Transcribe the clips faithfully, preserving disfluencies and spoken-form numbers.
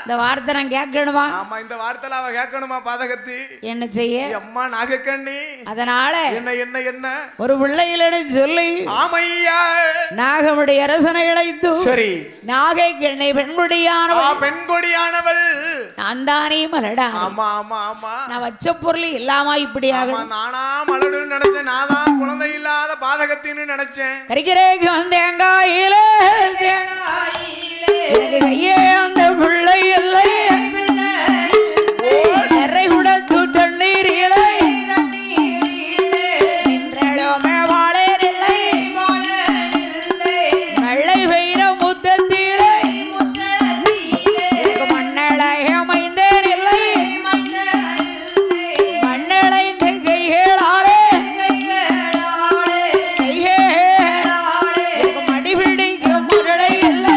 இந்த வார்த்தை நான் கேட்கணுமா? ஆமா இந்த வார்த்தைல அவ கேட்கணுமா பாதகத்தி? என்ன செய்ய? அம்மா நாகக்கண்ணி அதனால என்ன என்ன என்ன ஒரு பிள்ளையிலன்னு சொல்லி ஆமையா நாகமுடைய அரசனை இழைத்து சரி நாகை கண்ணை பெண்கொடியானவள் பெண்கொடியானவள் நான் தானே மலடா. ஆமா ஆமா ஆமா நான் வச்ச பொருள் இல்லாம இப்படியாக நானா மலடுன்னு நினைச்சேன். நான் தான் குழந்தை இல்லாத பாதகத்தின்னு நினைச்சேன். கரிக்கிறேக்கு தேங்காயில கையே அந்த பிள்ளை இல்லை நிறை உடத்து தண்ணீர் இலை நின்றடமே வாழேன் இல்லை வெள்ளை வைர முத்தத்திலே மண்ணளை அமைந்தேன் இல்லை மண்ணளை கைகளாலே மடிபிடிக்கும் முரளை இல்லை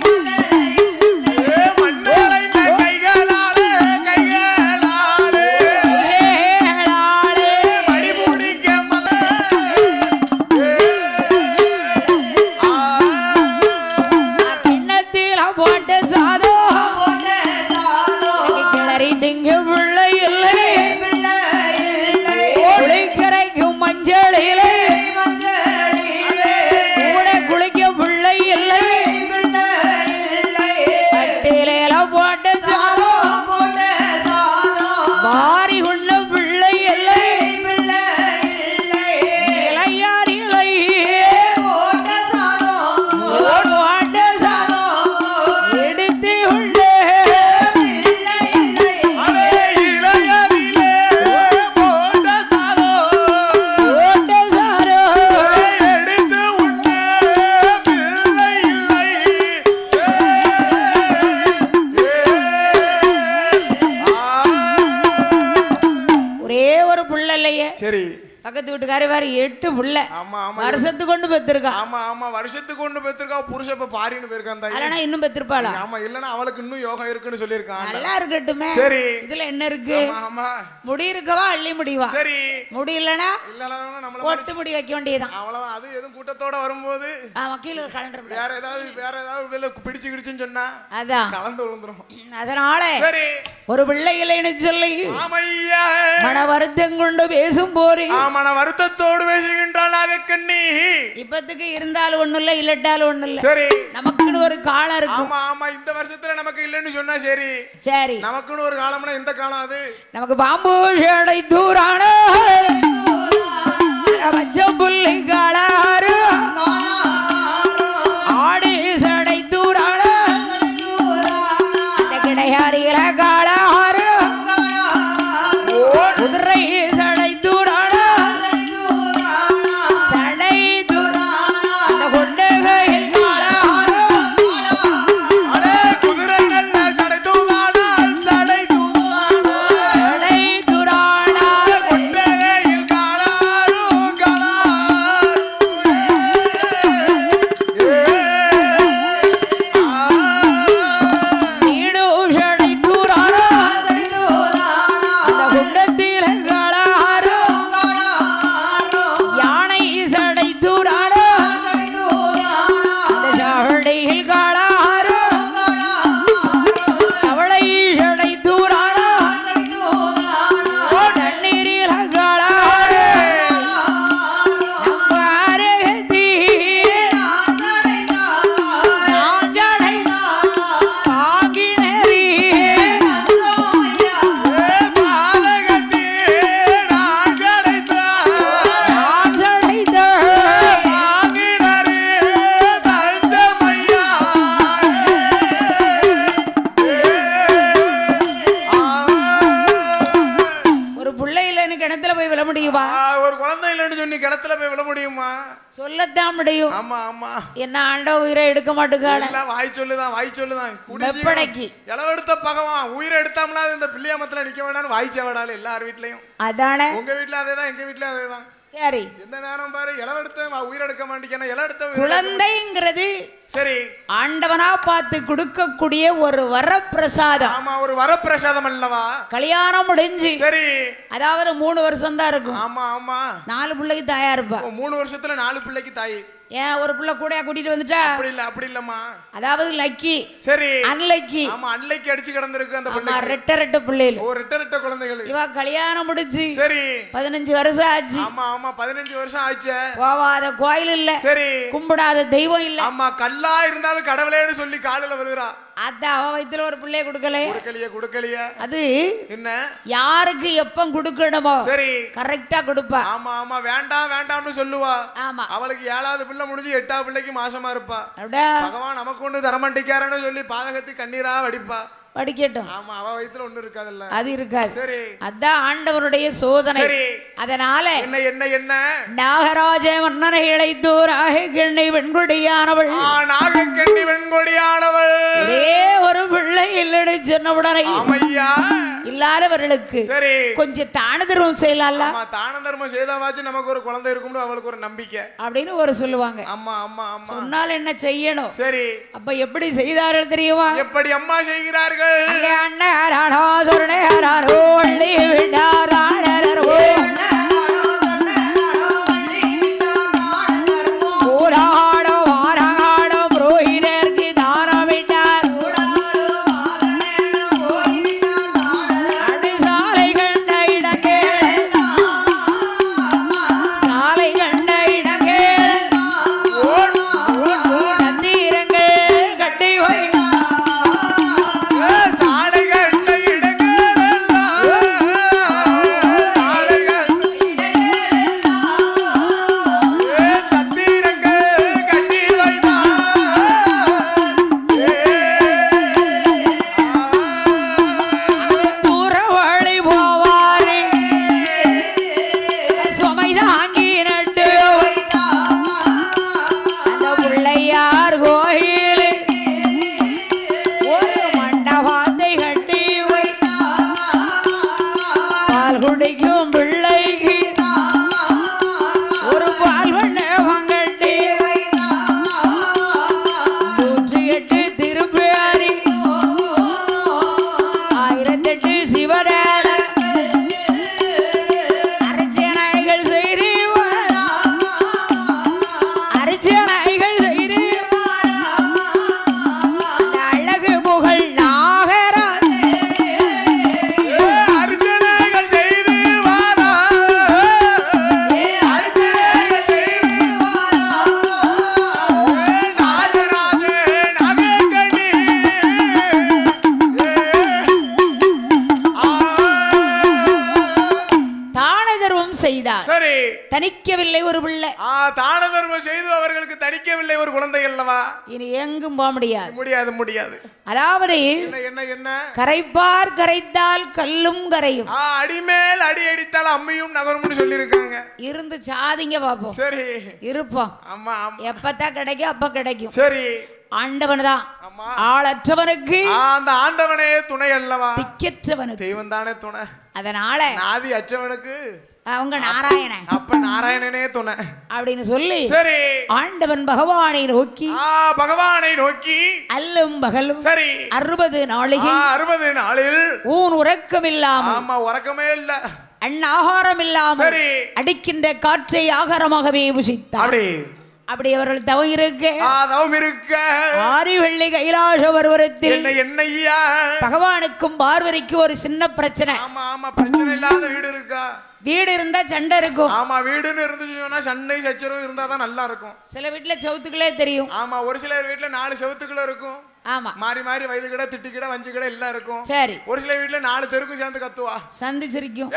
பக்கத்து வீட்டுக்காரி வேற எட்டு புள்ள வருஷத்துக்கு கொண்டு பெத்திருக்கா. ஆமா ஆமா வருஷத்துக்கு கொண்டு பெத்திருக்கா. புருஷ இப்ப பாரின்னு போயிருக்கான். இல்லனா இன்னும் பெத்திருப்பாளா? ஆமா இல்லனா அவளுக்கு இன்னும் யோகம் இருக்குன்னு சொல்லிருக்கான். நல்லா இருக்கட்டுமே. சரி இதுல என்ன இருக்கு? ஆமா முடி இருக்கவா அள்ளி முடிவா? சரி முடி இல்லனா இல்லனா நம்மள ஒட்டு முடி வைக்க வேண்டியதான். அவ்வளவு அது எதுவும் கூட்டத்தோட வரும்போது ஆ வக்கீல கலண்டர் வேற ஏதாவது வேற ஏதாவது வெல்ல பிடிச்சு கிடிச்சுன்னு சொன்னா அதான் கலந்து விழுந்துரும். அதனால சரி ஒரு பிள்ளை இல்லைன்னு சொல்லி ஆமையா மன வருத்தம் கொண்டு பேசும் போறே. மன வருத்தத்தோடு பேசுகின்றாள் நாகக்கண்ணி. இப்பத்துக்கு இருந்தாலும் ஒண்ணு இல்ல இல்லட்டாலும் ஒண்ணு இல்ல. சரி நமக்குன்னு ஒரு காலம் இருக்கு. ஆமா ஆமா இந்த வருஷத்துல நமக்கு இல்லன்னு சொன்னா சரி சரி நமக்குன்னு ஒரு காலம்னா எந்த காலம் அது? நமக்கு பாம்பு ஷேடை தூரான வச்சம் புள்ளி காளாறு ஆடி சடை தூரான கிடையாறியில காளாறு குதிரை சடை தூரான சடை தூரான கொண்டகையில் காளாறு குதிரை நல்ல சடை தூரான சடை தூரான சடை தூரான கொண்டகையில் காளாறு காளாறு நீடு சடை தூரான அந்த குண்டத்தில காளாறு யானை சடை தூரான அந்த சடையில் காளாறு அவளை சடை தூரான தண்ணீரில் காளாறு நம்ம அருகத்தி நான் ஜடை காகினரி பாலகத்தே நான் கிடைத்தான் நான் ஜடைத்த ஆகினரே தஞ்சமையா ஒரு புள்ளை இல்லைன்னு கிணத்துல போய் விழ முடியுமா? ஒரு குழந்தை இல்லைன்னு சொல்லி கிணத்துல போய் விழ முடியுமா? சொல்லத்தான் முடியும். ஆமா ஆமா என்ன ஆண்ட உயிரை எடுக்க மாட்டுக்காட எல்லாம் வாய் சொல்லுதான் வாய் சொல்லுதான் வெப்படைக்கு இளவெடுத்த பகவான் உயிரை எடுத்தாமலா இந்த பிள்ளையாமத்துல நிக்க வேண்டாம்னு வாய்ச்ச வேடாலும் எல்லார் வீட்லயும் அதானே. உங்க வீட்டுல அதேதான் எங்க வீட்டுல அதேதான். சரி எந்த நேரம் பாரு இளவெடுத்த உயிரெடுக்க மாட்டேங்க இளவெடுத்த குழந்தைங்கிறது சரி ஆண்டவனா பார்த்து கொடுக்கக்கூடிய ஒரு வரப்பிரசாதம். ஆமா ஒரு வரப்பிரசாதம் அல்லவா? கல்யாணம் முடிஞ்சு சரி அதாவது மூணு வருஷம் தான் இருக்கும். ஆமா ஆமா நாலு பிள்ளைக்கு தாயா இருப்பா. மூணு வருஷத்துல நாலு பிள்ளைக்கு தாய். ஏன் ஒரு புள்ள கூடையா கூட்டிட்டு வந்துட்டா? அப்படி இல்ல அப்படி இல்லம்மா. அதாவது லக்கி சரி அன்லக்கி. ஆமா அன்லைக்கு அடிச்சு கிடந்திருக்கு அந்த ஆமா ரெட்ட ரெட்ட பிள்ளைகள். ஓ ரெட்ட ரெட்ட குழந்தைகள். இவ கல்யாணம் முடிச்சு சரி பதினஞ்சு வருஷம் ஆச்சு. ஆமா ஆமா பதினஞ்சு வருஷம் ஆச்சு. போவாத கோயில் இல்ல, சரி கும்பிடாத தெய்வம் இல்ல. ஆமா கல்லா இருந்தாலும் கடவுளேன்னு சொல்லி காலில விழுகிறா. அதான் அவ வயித்துல ஒரு பிள்ளைய கொடுக்கல. கொடுக்கலையே கொடுக்கலையே. அது என்ன யாருக்கு எப்ப கொடுக்கணுமோ சரி கரெக்டா கொடுப்பா. ஆமா ஆமா வேண்டாம் வேண்டாம்னு சொல்லுவா. ஆமா அவளுக்கு ஏழாவது பிள்ளை முடிஞ்சு எட்டாவது பிள்ளைக்கு மாசமா இருப்பா. அப்படியே பகவான் நமக்கு ஒண்ணு தரமாட்டிக்காரன்னு சொல்லி பாதகத்தி கண்ணீரா வடிப்பா. படிக்கட்டும். ஆமா அவ வயித்துல ஒண்ணு இருக்காதுல்ல. அது இருக்காது. சரி அதான் ஆண்டவருடைய சோதனை. சரி அதனால என்ன என்ன என்ன நாகராஜ மன்னனை இழைத்தோராக கிண்ணை வெண்கொடியானவள். நாகக்கண்ணி வெண்கொடியானவள். ஒரே ஒரு பிள்ளை இல்லைன்னு சொன்னவுடனே ஆமையா இல்லாதவர்களுக்கு சரி கொஞ்சம் தான தர்மம் செய்யலாம்ல. ஆமா தான தர்மம் செய்தாவாச்சு நமக்கு ஒரு குழந்தை இருக்கும்னு அவளுக்கு ஒரு நம்பிக்கை அப்படின்னு ஒரு சொல்லுவாங்க. ஆமா ஆமா ஆமா சொன்னால் என்ன செய்யணும். சரி அப்ப எப்படி செய்தார்கள் தெரியுமா? எப்படி அம்மா செய்கிறார்கள்? அங்கே அண்ணாரானோ சொன்னேரானோ வள்ளி விட்டாரானோ ஊராடோ வாராடோ புரோகிதருக்கு தானம் விட்டார். அடி சாலை கண்ட இடங்கே சாலை கண்ட இடங்கே சந்தீரங்கள் கட்டி வை தணிக்கவில்லை ஒரு பிள்ளை. தான தர்மம் செய்து அவர்களுக்கு தணிக்கவில்லை ஒரு குழந்தை அல்லவா? இனி எங்கும் போக முடியாது. முடியாது முடியாது. அதாவது என்ன என்ன கரைப்பார் கரைத்தால் கல்லும் கரையும், அடிமேல் அடி அடித்தால் அம்மையும் நகரும்னு சொல்லி இருக்காங்க. இருந்து சாதிங்க பாப்போம். சரி இருப்போம். ஆமா எப்பத்தான் கிடைக்கும் அப்ப கிடைக்கும். சரி ஆண்டவன் தான் ஆளற்றவனுக்கு அந்த ஆண்டவனே துணை அல்லவா? திக்கற்றவனுக்கு தெய்வம் தானே துணை. அதனால நாதி அற்றவனுக்கு அவங்க நாராயணன் அப்ப நாராயணனே துணை அப்படின்னு சொல்லி சரி ஆண்டவன் பகவானை நோக்கி பகவானை நோக்கி அல்லும் பகலும் சரி அறுபது நாளிகை அறுபது நாளில் ஊன் உறக்கம் இல்லாம ஆமா உறக்கமே இல்ல அன்னாகாரம் இல்லாமல் அடிக்கின்ற காற்றை ஆகாரமாகவே புசித்தார். அப்படி அவர்கள் தவம் இருக்க தவம் இருக்க ஆரி வெள்ளி கைலாச பர்வதத்தில் என்ன என்னையா பகவானுக்கும் பார்வதிக்கும் ஒரு சின்ன பிரச்சனை. ஆமா ஆமா பிரச்சனை இல்லாத வீடு இருக்கா? வீடு இருந்தா சண்டை இருக்கும். ஆமா வீடுன்னு இருந்துச்சுன்னா சண்டை சச்சரவு இருந்தா தான் நல்லா இருக்கும். சில வீட்டுல செவுத்துக்களே தெரியும். ஆமா ஒரு சில வீட்டுல நாலு செவுத்துக்கள இருக்கும். ஆமா மாறி மாறி வயது கிட திட்டி கிட வஞ்சி கிட எல்லாம் இருக்கும். சரி ஒரு சில வீட்டுல நாலு தெருக்கும் சேர்ந்து கத்துவா சந்தி சிரிக்கும்.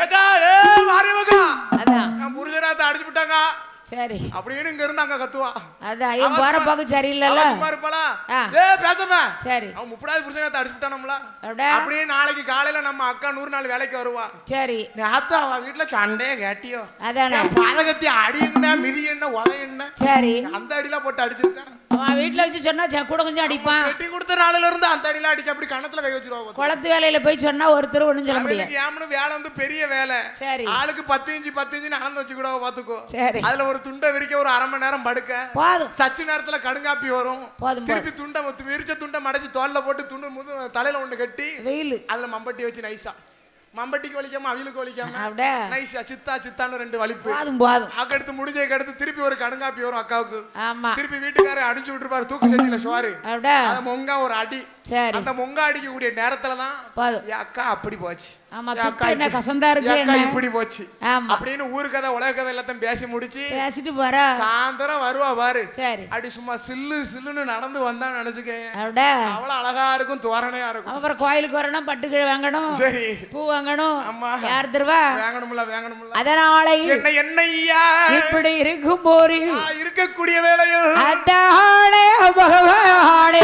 அதான் புருஷராத்த அடிச்சு விட்டாங்க சரி அப்படின்னு இங்க இருந்து அங்க கத்துவா. அதான் இவன் போற பாக்கு சரியில்லைல இருப்பாளா? ஏ பேசமா சரி அவன் முப்பதாவது புருஷனை அடிச்சுட்டானம்ல அப்படியே நாளைக்கு காலையில நம்ம அக்கா நூறு நாள் வேலைக்கு வருவா. சரி நேத்து அவ வீட்டுல சண்டையே கேட்டியோ? அதானே பாதகத்தி அடி என்ன மிதி என்ன உதை என்ன சரி அந்த அடியில போட்டு அடிச்சிருக்கான். அவன் வீட்டுல வச்சு சொன்னா கூட கொஞ்சம் அடிப்பான். கட்டி கொடுத்த நாளில இருந்து அந்த அடியில அடிக்க அப்படி கணத்துல கை வச்சிருவா. குளத்து வேலையில போய் சொன்னா ஒருத்தர் ஒண்ணும் சொல்ல முடியாது. ஏமனு வேலை வந்து பெரிய வேலை. சரி ஆளுக்கு பத்து இன்ச்சு பத்து இன்ச்சு நடந்து வச்சு கூட பாத்துக்கோ. சரி அதுல ஒரு துண்டை விரிக்க ஒரு அரை மணி நேரம் படுக்க போதும். சச்சு நேரத்துல கடுங்காப்பி வரும். திருப்பி துண்டை விரிச்ச துண்டை மடைச்சு தோல்ல போட்டு துண்டு தலையில ஒண்ணு கட்டி வெயில் அதுல மம்பட்டி வச்சு நைசா மம்பட்டிக்கு வலிக்காம அவிலுக்கு வலிக்காம அப்படியே நைஸா சித்தா சித்தான்னு ரெண்டு வலிப்பு போதும் போதும். அடுத்து முடிஞ்சதுக்கு அடுத்து திருப்பி ஒரு கடுங்காப்பி வரும் அக்காவுக்கு. ஆமா திருப்பி வீட்டுக்காரர் அடிச்சு விட்டுருப்பாரு தூக்கு சட்டியில சோறு. அப்படியே அந்த மொங்கா ஒரு அடி. சரி அந்த மொங்கா அடிக்கக்கூடிய நேரத்துலதான் போதும். அக்கா அப்படி போச்சு. ஆமா அக்கா என்ன கசந்தா இருக்கு அக்கா இப்படி போச்சு. ஆமா அப்படின்னு ஊரு கதை உலக கதை எல்லாத்தையும் பேசி முடிச்சு பேசிட்டு போறா. சாயந்தரம் வருவா பாரு. சரி அப்படி சும்மா சில்லு சில்லுன்னு நடந்து வந்தா நினைச்சுக்கேன். அப்படியே அவ்வளவு அழகா இருக்கும் தோரணையா இருக்கும். அப்புறம் கோயிலுக்கு வரணும் பட்டுக்கு வாங்கணும். சரி பூ வாங்கணும். அம்மா யார் தருவா? வாங்கணும்ல வாங்கணும்ல. அதனால என்ன என்னையா இப்படி இருக்கும் போது இருக்கக்கூடிய வேளையில் அத்தானே பகவானே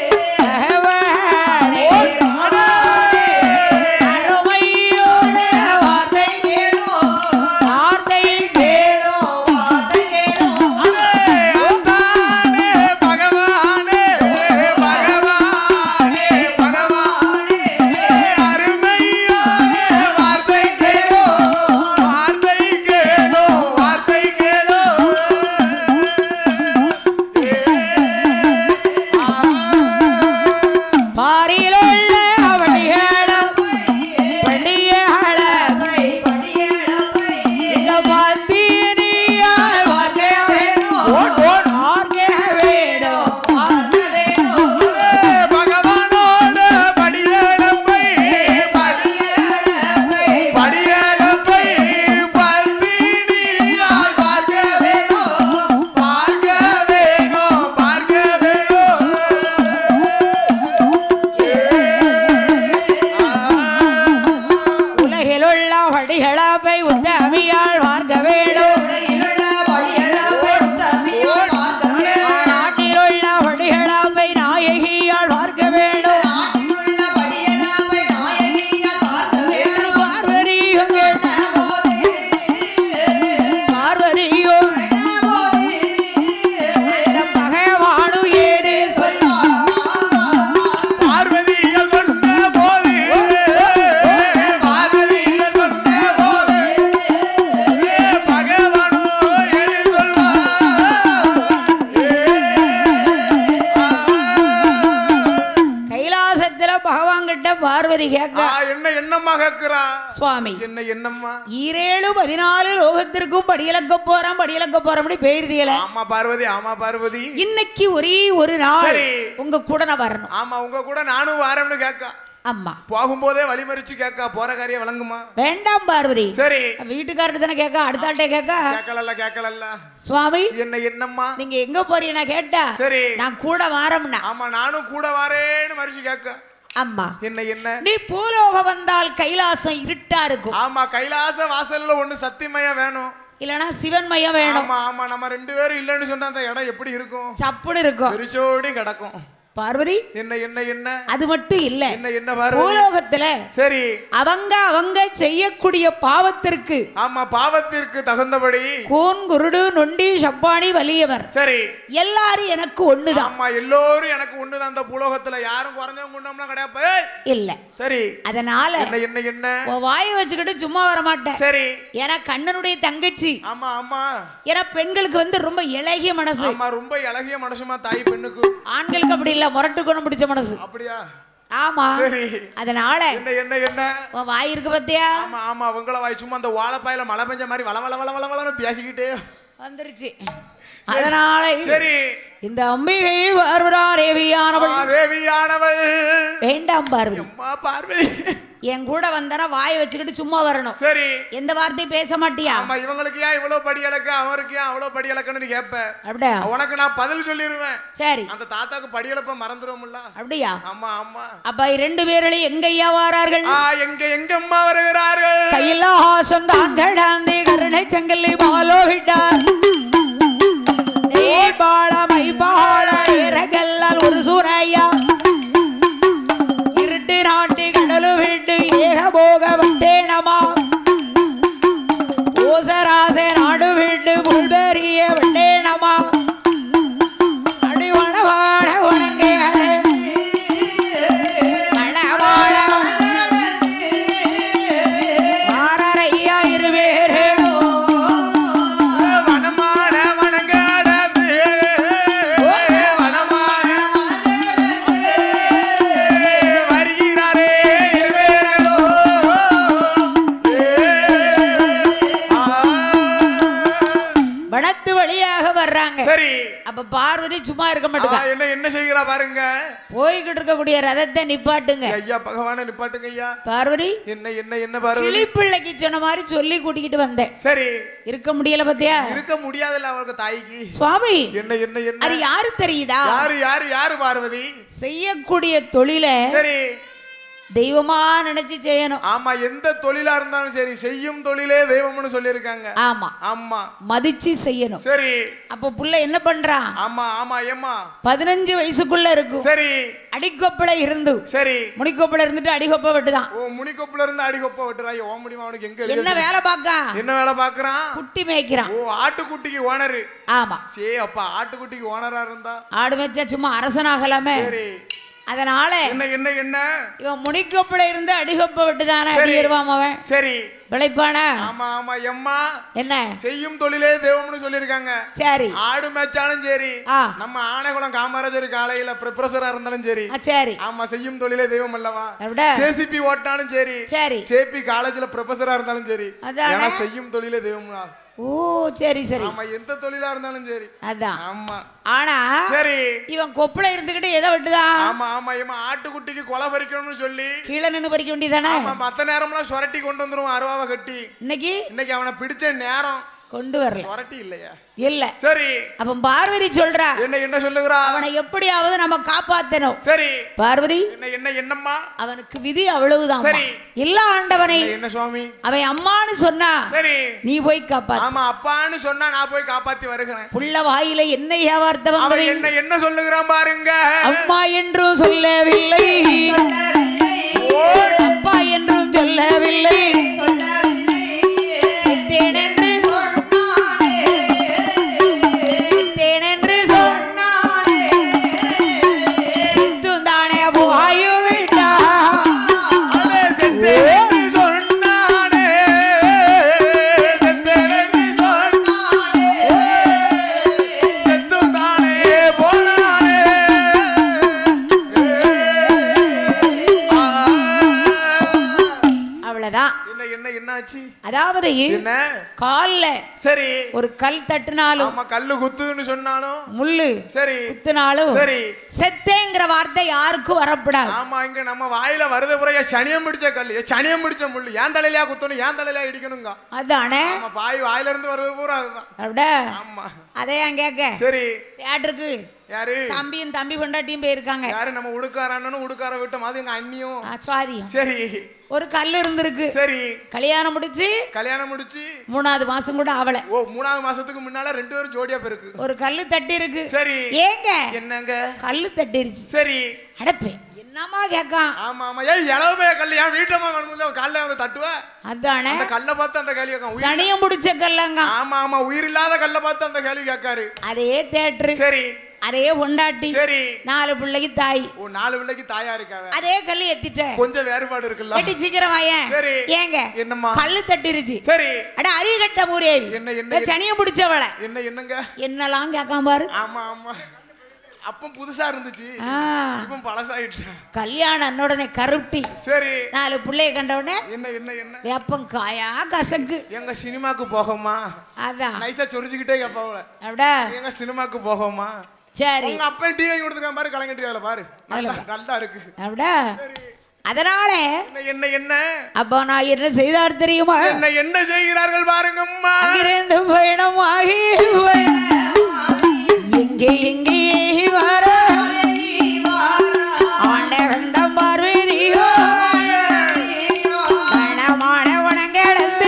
சுவாமி என்ன என்னம்மா ஈரேழு பதினாலு லோகத்திற்கும் படியலக்க போறோம் படியலக்க போறோம்னு பேருதியல. ஆமா பார்வதி ஆமா பார்வதி இன்னைக்கு ஒரே ஒரு நாள் உங்க கூட நான் வரணும். ஆமா உங்க கூட நானும் வரேன்னு கேட்க. அம்மா போகும்போதே வழிமறிச்சு கேட்க போற காரியம் விளங்குமா? வேண்டாம் பார்வதி. சரி வீட்டுக்காரர் தானே கேட்க அடுத்த ஆள்கிட்ட கேட்க கேட்கல கேட்கல. சுவாமி என்ன என்னம்மா நீங்க எங்க போறீங்க நான் கேட்டா சரி நான் கூட வாரம்னா. ஆமா நானும் கூட வரேன்னு மறிச்சு கேட்க. அம்மா என்ன என்ன நீ பூலோகம் வந்தால் கைலாசம் இருட்டா இருக்கும். ஆமா கைலாச வாசல்ல ஒண்ணு சத்தியமயம் வேணும் இல்லனா சிவன்மயம் வேணும். ஆமா ஆமா நம்ம ரெண்டு பேரும் இல்லன்னு சொன்னா அந்த இடம் எப்படி இருக்கும்? சப்புன்னு இருக்கும் பெருசோடி கிடக்கும். பார்வதி என்ன என்ன என்ன அது மட்டும் இல்ல என்ன என்ன பார்வதி பூலோகத்துல சரி அவங்க அவங்க செய்யக்கூடிய பாவத்திற்கு ஆமா பாவத்திற்கு தகுந்தபடி கூன் குருடு நொண்டி சப்பானி வலியவர் சரி எல்லாரும் எனக்கு ஒண்ணுதான். ஆமா எல்லோரும் எனக்கு ஒண்ணுதான். அந்த பூலோகத்துல யாரும் குறைஞ்சவங்க குண்டம்லாம் கிடையாது இல்ல. சரி அதனால என்ன என்ன என்ன வாயை வச்சுக்கிட்டு சும்மா வர மாட்டேன். சரி ஏன்னா கண்ணனுடைய தங்கச்சி. ஆமா ஆமா ஏன்னா பெண்களுக்கு வந்து ரொம்ப இளகிய மனசு. ஆமா ரொம்ப இளகிய மனசுமா தாய் பெண்ணுக்கு. ஆண்களுக்கு அப்படி இல்ல முரட்டு குணம் பிடிச்ச மனசு. அப்படியா? ஆமா சரி அதனால என்ன என்ன என்ன வாய் இருக்கு பத்தியா? ஆமா ஆமா உங்கள வாய் சும்மா அந்த வாழைப்பாயில மழை பெஞ்ச மாதிரி வள வள வள வள வளன்னு பேசிக்கிட்டே வந்துருச்சு. அதனால சரி இந்த அம்பிகை பார்வரா தேவியானவள் தேவியானவள் வேண்டாம் பார்வதி. அம்மா பார்வதி என் கூட வந்தனா வாயை வச்சுக்கிட்டு சும்மா வரணும். சரி எந்த வார்த்தையும் பேச மாட்டியா? ஆமா இவங்களுக்கு ஏன் இவ்வளவு படி இலக்க அவருக்கு ஏன் அவ்வளவு படி இலக்கன்னு கேப்ப. அப்படியா? உனக்கு நான் பதில் சொல்லிடுவேன். சரி அந்த தாத்தாக்கு படி இலப்ப மறந்துருவோம்ல. அப்படியா? ஆமா ஆமா. அப்ப இரண்டு பேரும் எங்க ஐயா வரார்கள்? ஆ எங்க எங்க அம்மா வருகிறார்கள்? கைலாசம் தான் கடந்து கருணை சங்கிலி பாலோவிட்டார். ஏய் பாளமை பாள இறகல்லால் ஒரு சூரையா இருட்டு நாட்டு கடலு விட்டு ஏகபோக வட்டேனமா ஓசராசே நாடு விட்டு புல்பெரிய வட்டேனமா அடிவன வாட உணங்கைகளே மணவாழ வாரரையா இருவேரேனோ வனமா வழியாக வர்றாங்க. சரி. அப்ப பார்வதி சும்மா இருக்க மாட்டாங்க. என்ன என்ன செய்கிறா பாருங்க. போய்கிட்டு இருக்கக்கூடிய ரதத்தை நிப்பாட்டுங்க. ஐயா பகவானே நிப்பாட்டுங்க ஐயா. பார்வதி என்ன என்ன என்ன பார்வதி. கிளிப்பிள்ளைக்கு சொன்ன மாதிரி சொல்லி கூட்டிக்கிட்டு வந்தேன். சரி. இருக்க முடியல பாத்தியா? இருக்க முடியாதுல்ல அவளுக்கு தாய்க்கு. சுவாமி என்ன என்ன என்ன அது யாரு தெரியுதா? யாரு யாரு யாரு பார்வதி? செய்யக்கூடிய தொழில சரி தெய்வமா நினைச்சு செய்யணும். ஆமா எந்த தொழிலா இருந்தாலும் சரி செய்யும் தொழிலே தெய்வம்னு சொல்லிருக்காங்க. ஆமா ஆமா மதிச்சு செய்யணும். சரி. அப்ப புள்ள என்ன பண்றான்? ஆமா ஆமா ஏமா பதினஞ்சு வயசுக்குள்ள இருக்கும். சரி. அடிக்கொப்பள இருந்து சரி முனிக்கொப்பள இருந்துட்டு அடிக்கொப்ப விட்டுதான். ஓ முனிக்கொப்பள இருந்து அடிக்கொப்ப விட்டுறாய். ஓ முடியுமா அவனுக்கு எங்க என்ன வேலை பார்க்கான்? என்ன வேலை பார்க்கறான்? குட்டி மேய்க்கிறான். ஓ ஆட்டுக்குட்டிக்கு ஓனர். ஆமா சே அப்பா ஆட்டுக்குட்டிக்கு ஓனரா இருந்தா ஆடு மேய்ச்சா சும்மா அரசனாகலாமே. சரி அதனால என்ன என்ன என்ன இவன் முனிக்கொப்பள இருந்து அடிக்கொப்ப விட்டுதானே அடியிருவான் அவன். சரி பிழைப்பானா? ஆமா ஆமா எம்மா என்ன செய்யும் தொழிலே தெய்வம்னு சொல்லிருக்காங்க. சரி ஆடு மேய்ச்சாலும் சரி நம்ம ஆனைகுளம் காமராஜர் காலையில ப்ரொஃபஸரா இருந்தாலும் சரி சரி ஆமா செய்யும் தொழிலே தெய்வம் அல்லவா. ஜேசிபி ஓட்டாலும் சரி சரி ஜேபி காலேஜ்ல ப்ரொஃபஸரா இருந்தாலும் சரி அதான் செய்யும் தொழிலே தெய்வம். ஓ சரி சரி ஆமா எந்த தொழிலா இருந்தாலும் சரி அதான் ஆமா. ஆனா சரி இவன் கொப்புல இருந்துகிட்டு எதை விட்டுதா? ஆமா ஆமா இவன் ஆட்டுக்குட்டிக்கு கொலை பறிக்கணும்னு சொல்லி கீழே நின்னு பறிக்க வேண்டியதானே. ஆமா மத்த நேரம்லாம் சொரட்டி கொண்டு வந்துருவான் அருவாவை கட்டி. இன்னைக்கு இன்னைக்கு அவனை பிடிச்ச நேரம் கொண்டு வரல. சொரட்டி இல்லையா? இல்ல. சரி அப்ப பார்வதி சொல்றா என்ன என்ன சொல்லுகிறா? அவனை எப்படியாவது நம்ம காப்பாத்தணும். சரி பார்வதி என்ன என்ன என்னம்மா அவனுக்கு விதி அவ்வளவுதான். சரி இல்ல ஆண்டவனே என்ன சுவாமி அவன் அம்மான்னு சொன்னா சரி நீ போய் காப்பாத்து. ஆமா அப்பான்னு சொன்னா நான் போய் காப்பாத்தி வருகிறேன். புள்ள வாயில என்ன வார்த்தை வந்தது? என்ன என்ன சொல்லுகிறான் பாருங்க. அம்மா என்றும் சொல்லவில்லை அப்பா என்றும் சொல்லவில்லை அதாவது என்ன கால்ல சரி ஒரு கல் தட்டினாலும் ஆமா கல்லு குத்துன்னு சொன்னாலும் முள்ளு சரி குத்துனாலும் சரி செத்தேங்கிற வார்த்தை யாருக்கும் வரப்படாது. ஆமா இங்க நம்ம வாயில வருது புறைய சனியம் பிடிச்ச கல்லு சனியம் பிடிச்ச முள்ளு ஏன் தலையிலயா குத்தணும் ஏன் தலையிலயா இடிக்கணுங்க அதானே. ஆமா வாய் வாயில இருந்து வருது பூரா அதுதான். அப்படியே ஆமா அதே ஏன் கேக்க சரி தியேட்டருக்கு யாரு தம்பியும் தம்பி பொண்டாட்டியும் போயிருக்காங்க. யாரு நம்ம உடுக்காரன்னு உடுக்கார விட்ட மாதிரி எங்க அண்ணியும் சாரியும் சரி ஒரு கல் இருந்திருக்கு. சரி கல்யாணம் முடிச்சு கல்யாணம் முடிச்சு மூணாவது மாசம் கூட ஆவல. ஓ மூணாவது மாசத்துக்கு முன்னால ரெண்டு பேரும் ஜோடியா போயிருக்கு. ஒரு கல்லு தட்டி இருக்கு. சரி ஏங்க என்னங்க கல்லு தட்டிருச்சு. சரி அடப்பே என்னமா கேட்கான். ஆமா ஆமா ஏய் எளவுமே கல்லு ஏன் வீட்டமா வந்து கல்ல வந்து தட்டுவ அதானே அந்த கல்ல பார்த்து அந்த கேள்வி கேட்கான். சனியம் முடிச்ச கல்லங்க. ஆமா ஆமா உயிர் இல்லாத கல்ல பார்த்து அந்த கேள்வி கேட்காரு. அதே தியேட்டர் சரி அதே பொண்டாட்டி சரி நாலு பிள்ளைக்கு தாய். ஓ நாலு பிள்ளைக்கு தாயா இருக்காவ. அதே கல்லு எத்திட்ட கொஞ்சம் வேறுபாடு இருக்குல்ல. எட்டி சீக்கிரம் வாயேன். சரி ஏங்க என்னம்மா கல்லு தட்டிருச்சு. சரி அட அரிய கட்ட மூரேவி என்ன என்ன சனியம் பிடிச்சவள என்ன என்னங்க என்னலாம் கேட்காம பாரு. ஆமா ஆமா அப்ப புதுசா இருந்துச்சு இப்ப பழசாயிடுச்சு. கல்யாணம் அன்னோடனே கருப்டி சரி நாலு பிள்ளைய கண்ட உடனே என்ன என்ன என்ன வேப்பம் காயா கசக்கு எங்க சினிமாக்கு போகமா அதான் நைஸா சொரிஞ்சுக்கிட்டே கேப்பாவள அப்படியே எங்க சினிமாக்கு போகமா சரி உங்க அப்பா டீ வாங்கி கொடுத்துருக்கான் பாரு கலங்க டீ பாரு நல்லா இருக்கு அப்படியே. அதனால என்ன என்ன அப்ப நான் என்ன செய்தார் தெரியுமா? என்ன என்ன செய்கிறார்கள் பாருங்கம்மா. இருந்து பயணமாகி எங்கே எங்கே வர ஆண்ட வெண்டம் பார்வதியோ மனமான உணங்கடந்து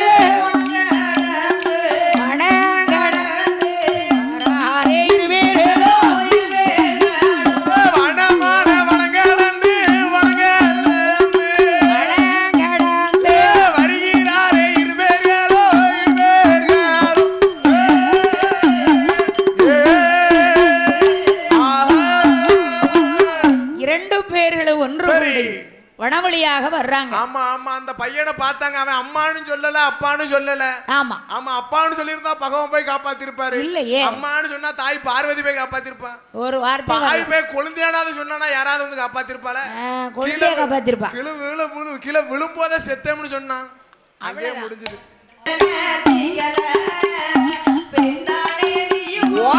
மனங்கடந்து ஆரே இருவேரோ மனமான உணங்கடந்து உணங்கடந்து மனங்கடந்து வருகிறாரே இருவேரோ இருவேரோ இரண்டு பேர்களும் ஒன்று வனவழியாக வர்றாங்க. ஆமா ஆமா அந்த பையனை பார்த்தாங்க. அவன் அம்மான்னு சொல்லல அப்பான்னு சொல்லல. ஆமா ஆமா அப்பான்னு சொல்லியிருந்தா பகவான் போய் காப்பாத்திருப்பாரு. இல்லையே அம்மான்னு சொன்னா தாய் பார்வதி போய் காப்பாத்திருப்பா. ஒரு வார்த்தை தாய் போய் கொழுந்தையானாவது சொன்னா யாராவது வந்து காப்பாத்திருப்பாள. கொழுந்தைய காப்பாத்திருப்பா. கிளு விழு விழு கிள விழும்போதே செத்தேம்னு சொன்னா அங்கே முடிஞ்சது.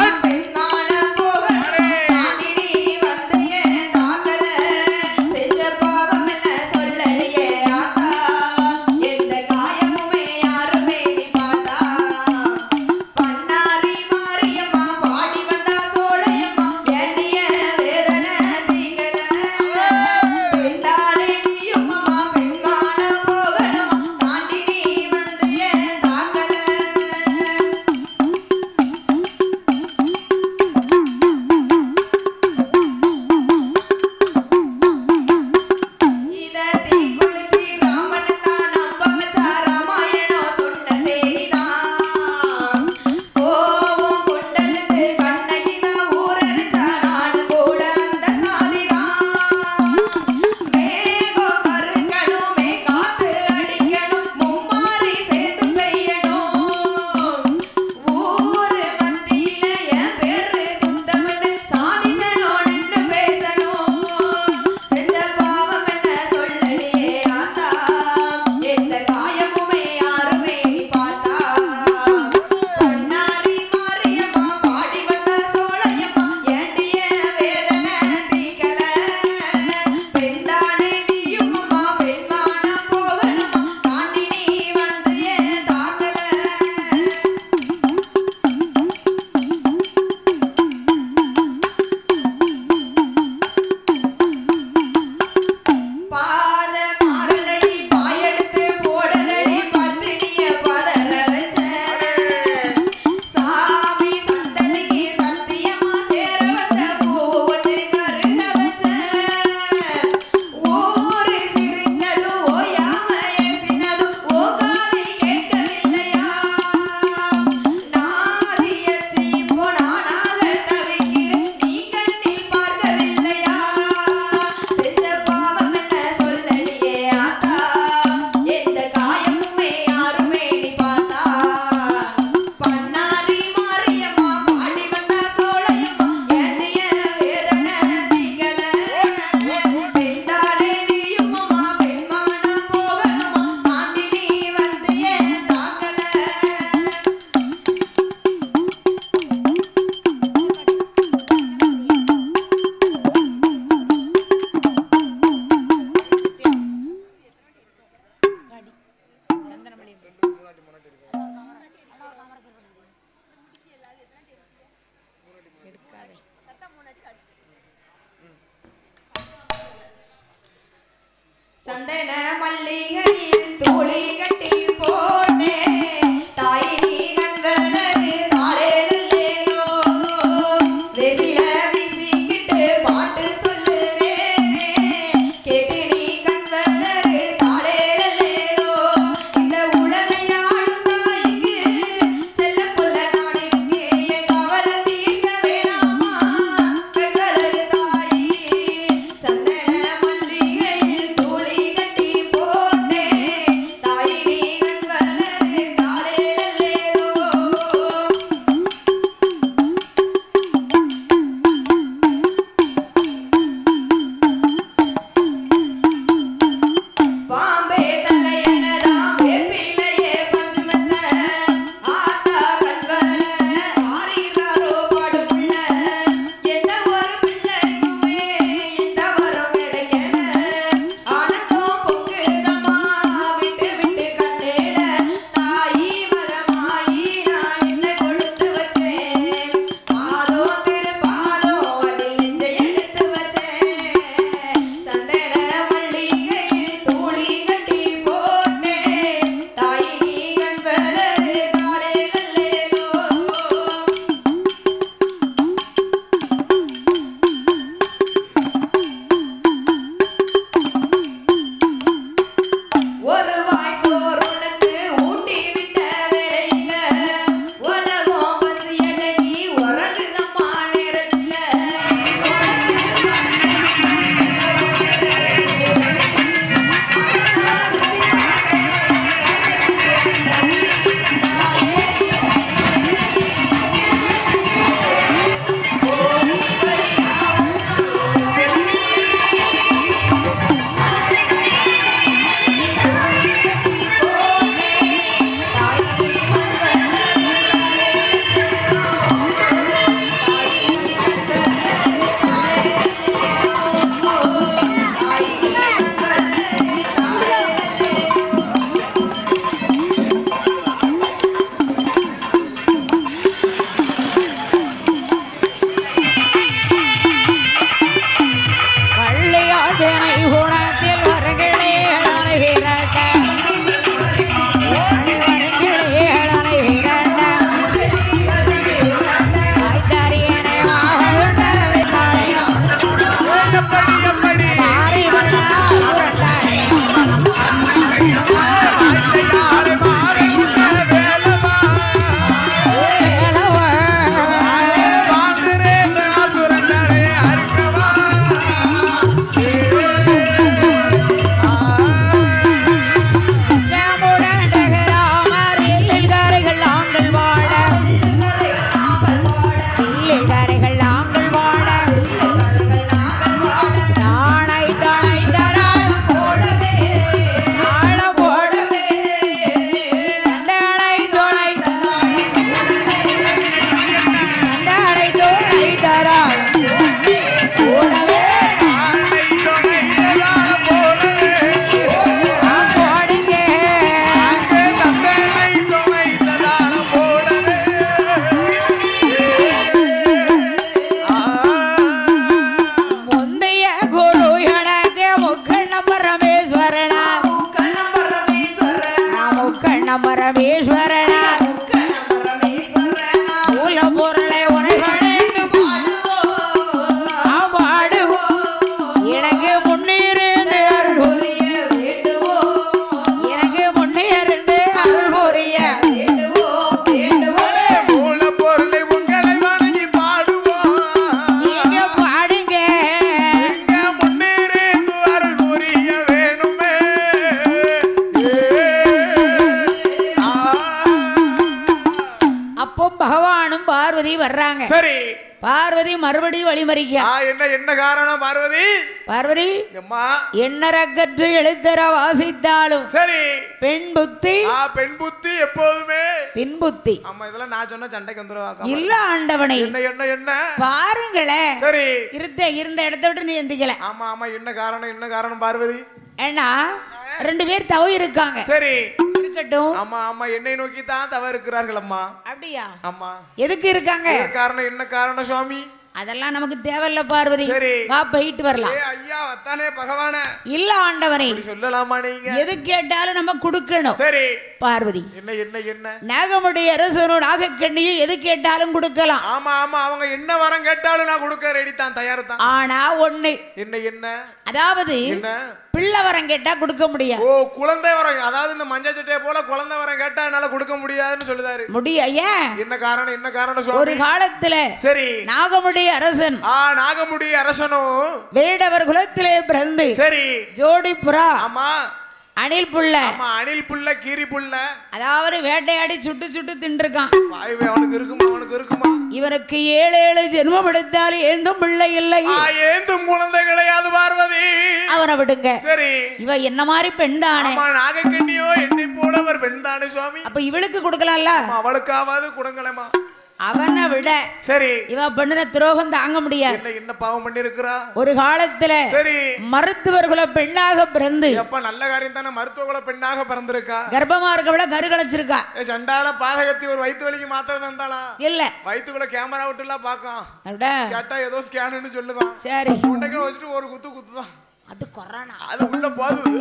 சந்தன மல்லிகையில் தூளி கட்டி போட்டே தாய் நீ கண்களரு தாளேலோ வெதில வீசிக்கிட்டு பாட்டு சொல்லுறேனே கேட்டு நீ கண்களரு தாளேலோ இந்த உலகையாளும் தாய்க்கு செல்ல கொள்ள நான் இருக்கேன் என் கவலை தீர்க்க வேணாமா கண்களரு தாயி சந்தன மல்லிகையில் தூளி கட்டி போட்டே தாய் நீ கண்களரு தாளேலோ பாம்பே தலையனதாம் வேப்பிலையே பஞ்சுமெத்த ஆத்தா கண்களர ஆரிராரோ பாடுபுள்ள எந்த ஒரு பிள்ளைக்குமே இந்த வரம் கிடைக்கல ஆனந்தம் பொங்குதம்மா விட்டு விட்டு கண்ணேல தாயி மகமாயி நான் என்ன கொடுத்து வச்சேன் பாதோ திருப்பாதோ அதில் நெஞ்சை எடுத்து வச்சேன் சந்தன மல்லிகையில் தூளி கட்டி போட்டே தாய் நீ கண்களரு தாளேலோ ஒரு வாய் சோறு உனக்கு ஊட்டி விட்ட வேளையில உலகம் பசி அடங்கி உறங்குதம்மா நேரத்துல பள்ளியோதனை குணத்தில் வருகளே இளனை வீரட்ட வருகளே இளனை வீரட்ட தாய்தாரியனை மாவட்ட எப்படி எப்படி மாறி வந்தா சுரட்டாய் ஆத்தையாளை மாறி உள்ள வேலவா ஏலவா வாங்குறேன் ஆசுரங்களே அறுக்கவா இஷ்டமுடன் டகராமர் இல்லில் கரைகள் ஆங்கள் வாழ இல்லில் கரைகள் ஆங்கள் வாழ நாணை தனை தராளம் போடவே ஆழம் போடவே தண்டனை துணை தண்டனை துணை தராளம் போடவே ஆனை துணை தராள போடவே நான் போடுங்க அங்கே தந்தனை துணை தராள போடவே முந்தைய குரு எனக்கு முக்கண்ண பரமேஸ்வரனா முக்கண்ண பரமேஸ்வரனா மூல பொருளை உரைகளுக்கு பாடுவோம் எனக்கு முன்னிருந்து அருள் புரிய எனக்கு முன்னிருந்து அருள் புரிய மூல பொருளை உங்களை வணங்கி பாடுவோம் நீங்க பாடுங்க இங்க முன்னேறிந்து அருள் புரிய வேணுமே ஆ. அப்போ பகவானும் பார்வதி வர்றாங்க சரி பார்வதி மறுபடியும் வழிமறிக்க ஆ, என்ன என்ன காரணம் பார்வதி பார்வதி அம்மா எண்ணறக்கற்று எழுத்தர வாசித்தாலும் சரி பெண் புத்தி ஆ, பெண் புத்தி எப்போதுமே பின் புத்தி ஆமா இதெல்லாம் நான் சொன்ன சண்டைக்கு வந்துருவா இல்ல ஆண்டவனை என்ன என்ன என்ன பாருங்களேன் சரி இருந்த இருந்த இடத்த விட்டு நீ எந்திக்கல ஆமா ஆமா என்ன காரணம் என்ன காரணம் பார்வதி ஏன்னா ரெண்டு பேர் தவ இருக்காங்க சரி இருக்கட்டும் ஆமா ஆமா என்னை நோக்கி தான் தவ இருக்கிறார்கள் அம்மா அப்படியா ஆமா எதுக்கு இருக்காங்க காரணம் என்ன காரணம் சுவாமி அதெல்லாம் நமக்கு தேவையில்ல பார்வதி. வா போயிட்டு வரலாம். ஐயா வத்தானே பகவானே. இல்ல ஆண்டவரே சொல்லலாமா நீங்க? எது கேட்டாலும் நம்ம கொடுக்கணும். சரி பார்வதி என்ன என்ன என்ன நாகமுடைய அரசனோட நாகக்கண்ணியும் எது கேட்டாலும் கொடுக்கலாம். ஆமா ஆமா அவங்க என்ன வரம் கேட்டாலும் நான் கொடுக்க ரெடி தான், தயார் தான். ஆனா ஒண்ணு என்ன என்ன அதாவது என்ன பிள்ளை வரம் கேட்டா கொடுக்க முடியாது. ஓ குழந்தை வரம், அதாவது இந்த மஞ்சள் சட்டையை போல குழந்தை வரம் கேட்டா என்னால கொடுக்க முடியாதுன்னு சொல்லுதாரு. முடியா? ஏன்? என்ன காரணம் என்ன காரணம்? ஒரு காலத்துல சரி நாகமுடைய அரசன் ஆ நாகமுடைய அரசனும் வேடவர் குலத்திலே பிறந்து சரி ஜோடி புறா ஆமா அணில் புள்ள ஆமா அணில் புள்ள கீரி புள்ள அதாவது வேட்டையாடி சுட்டு சுட்டு தின்றுக்கான். அவனுக்கு இருக்குமா அவனுக்கு இருக்குமா? இவனுக்கு ஏழு ஏழு ஜென்மம் எடுத்தாலும் ஏந்தும் பிள்ளை இல்லை, ஏந்தும் குழந்தை கிடையாது பார்வதி. அவனை விடுங்க. சரி இவ என்ன மாதிரி பெண் தானே, நாகக்கண்ணியோ என்னை போலவர் பெண் தானே சுவாமி. அப்ப இவளுக்கு கொடுக்கலாம்ல, அவளுக்காவது கொடுங்களேமா. அவனை விட சரி இவ பண்ணுன துரோகம் தாங்க முடியாது. என்ன என்ன பாவம் பண்ணி இருக்கறா? ஒரு காலத்துல சரி மருத்துவர் குல பெண்ணாக பிறந்து அப்ப நல்ல காரியம் தானே, மருத்துவ குல பெண்ணாக பிறந்திருக்கா. கர்ப்பமா இருக்கவள கரு கலச்சிருக்கா. ஏ சண்டால பாதகத்தி ஒரு வயித்து வலிக்கு மாத்திரை தந்தாளா? இல்ல வயித்துக்குள்ள கேமரா விட்டுலாம் பாக்கம். அப்படியே கேட்டா ஏதோ ஸ்கேன்னு சொல்லுதான். சரி முட்டைக்கு வச்சிட்டு ஒரு குத்து குத்துதான். அது கொரோனா, அது உள்ள போகுது.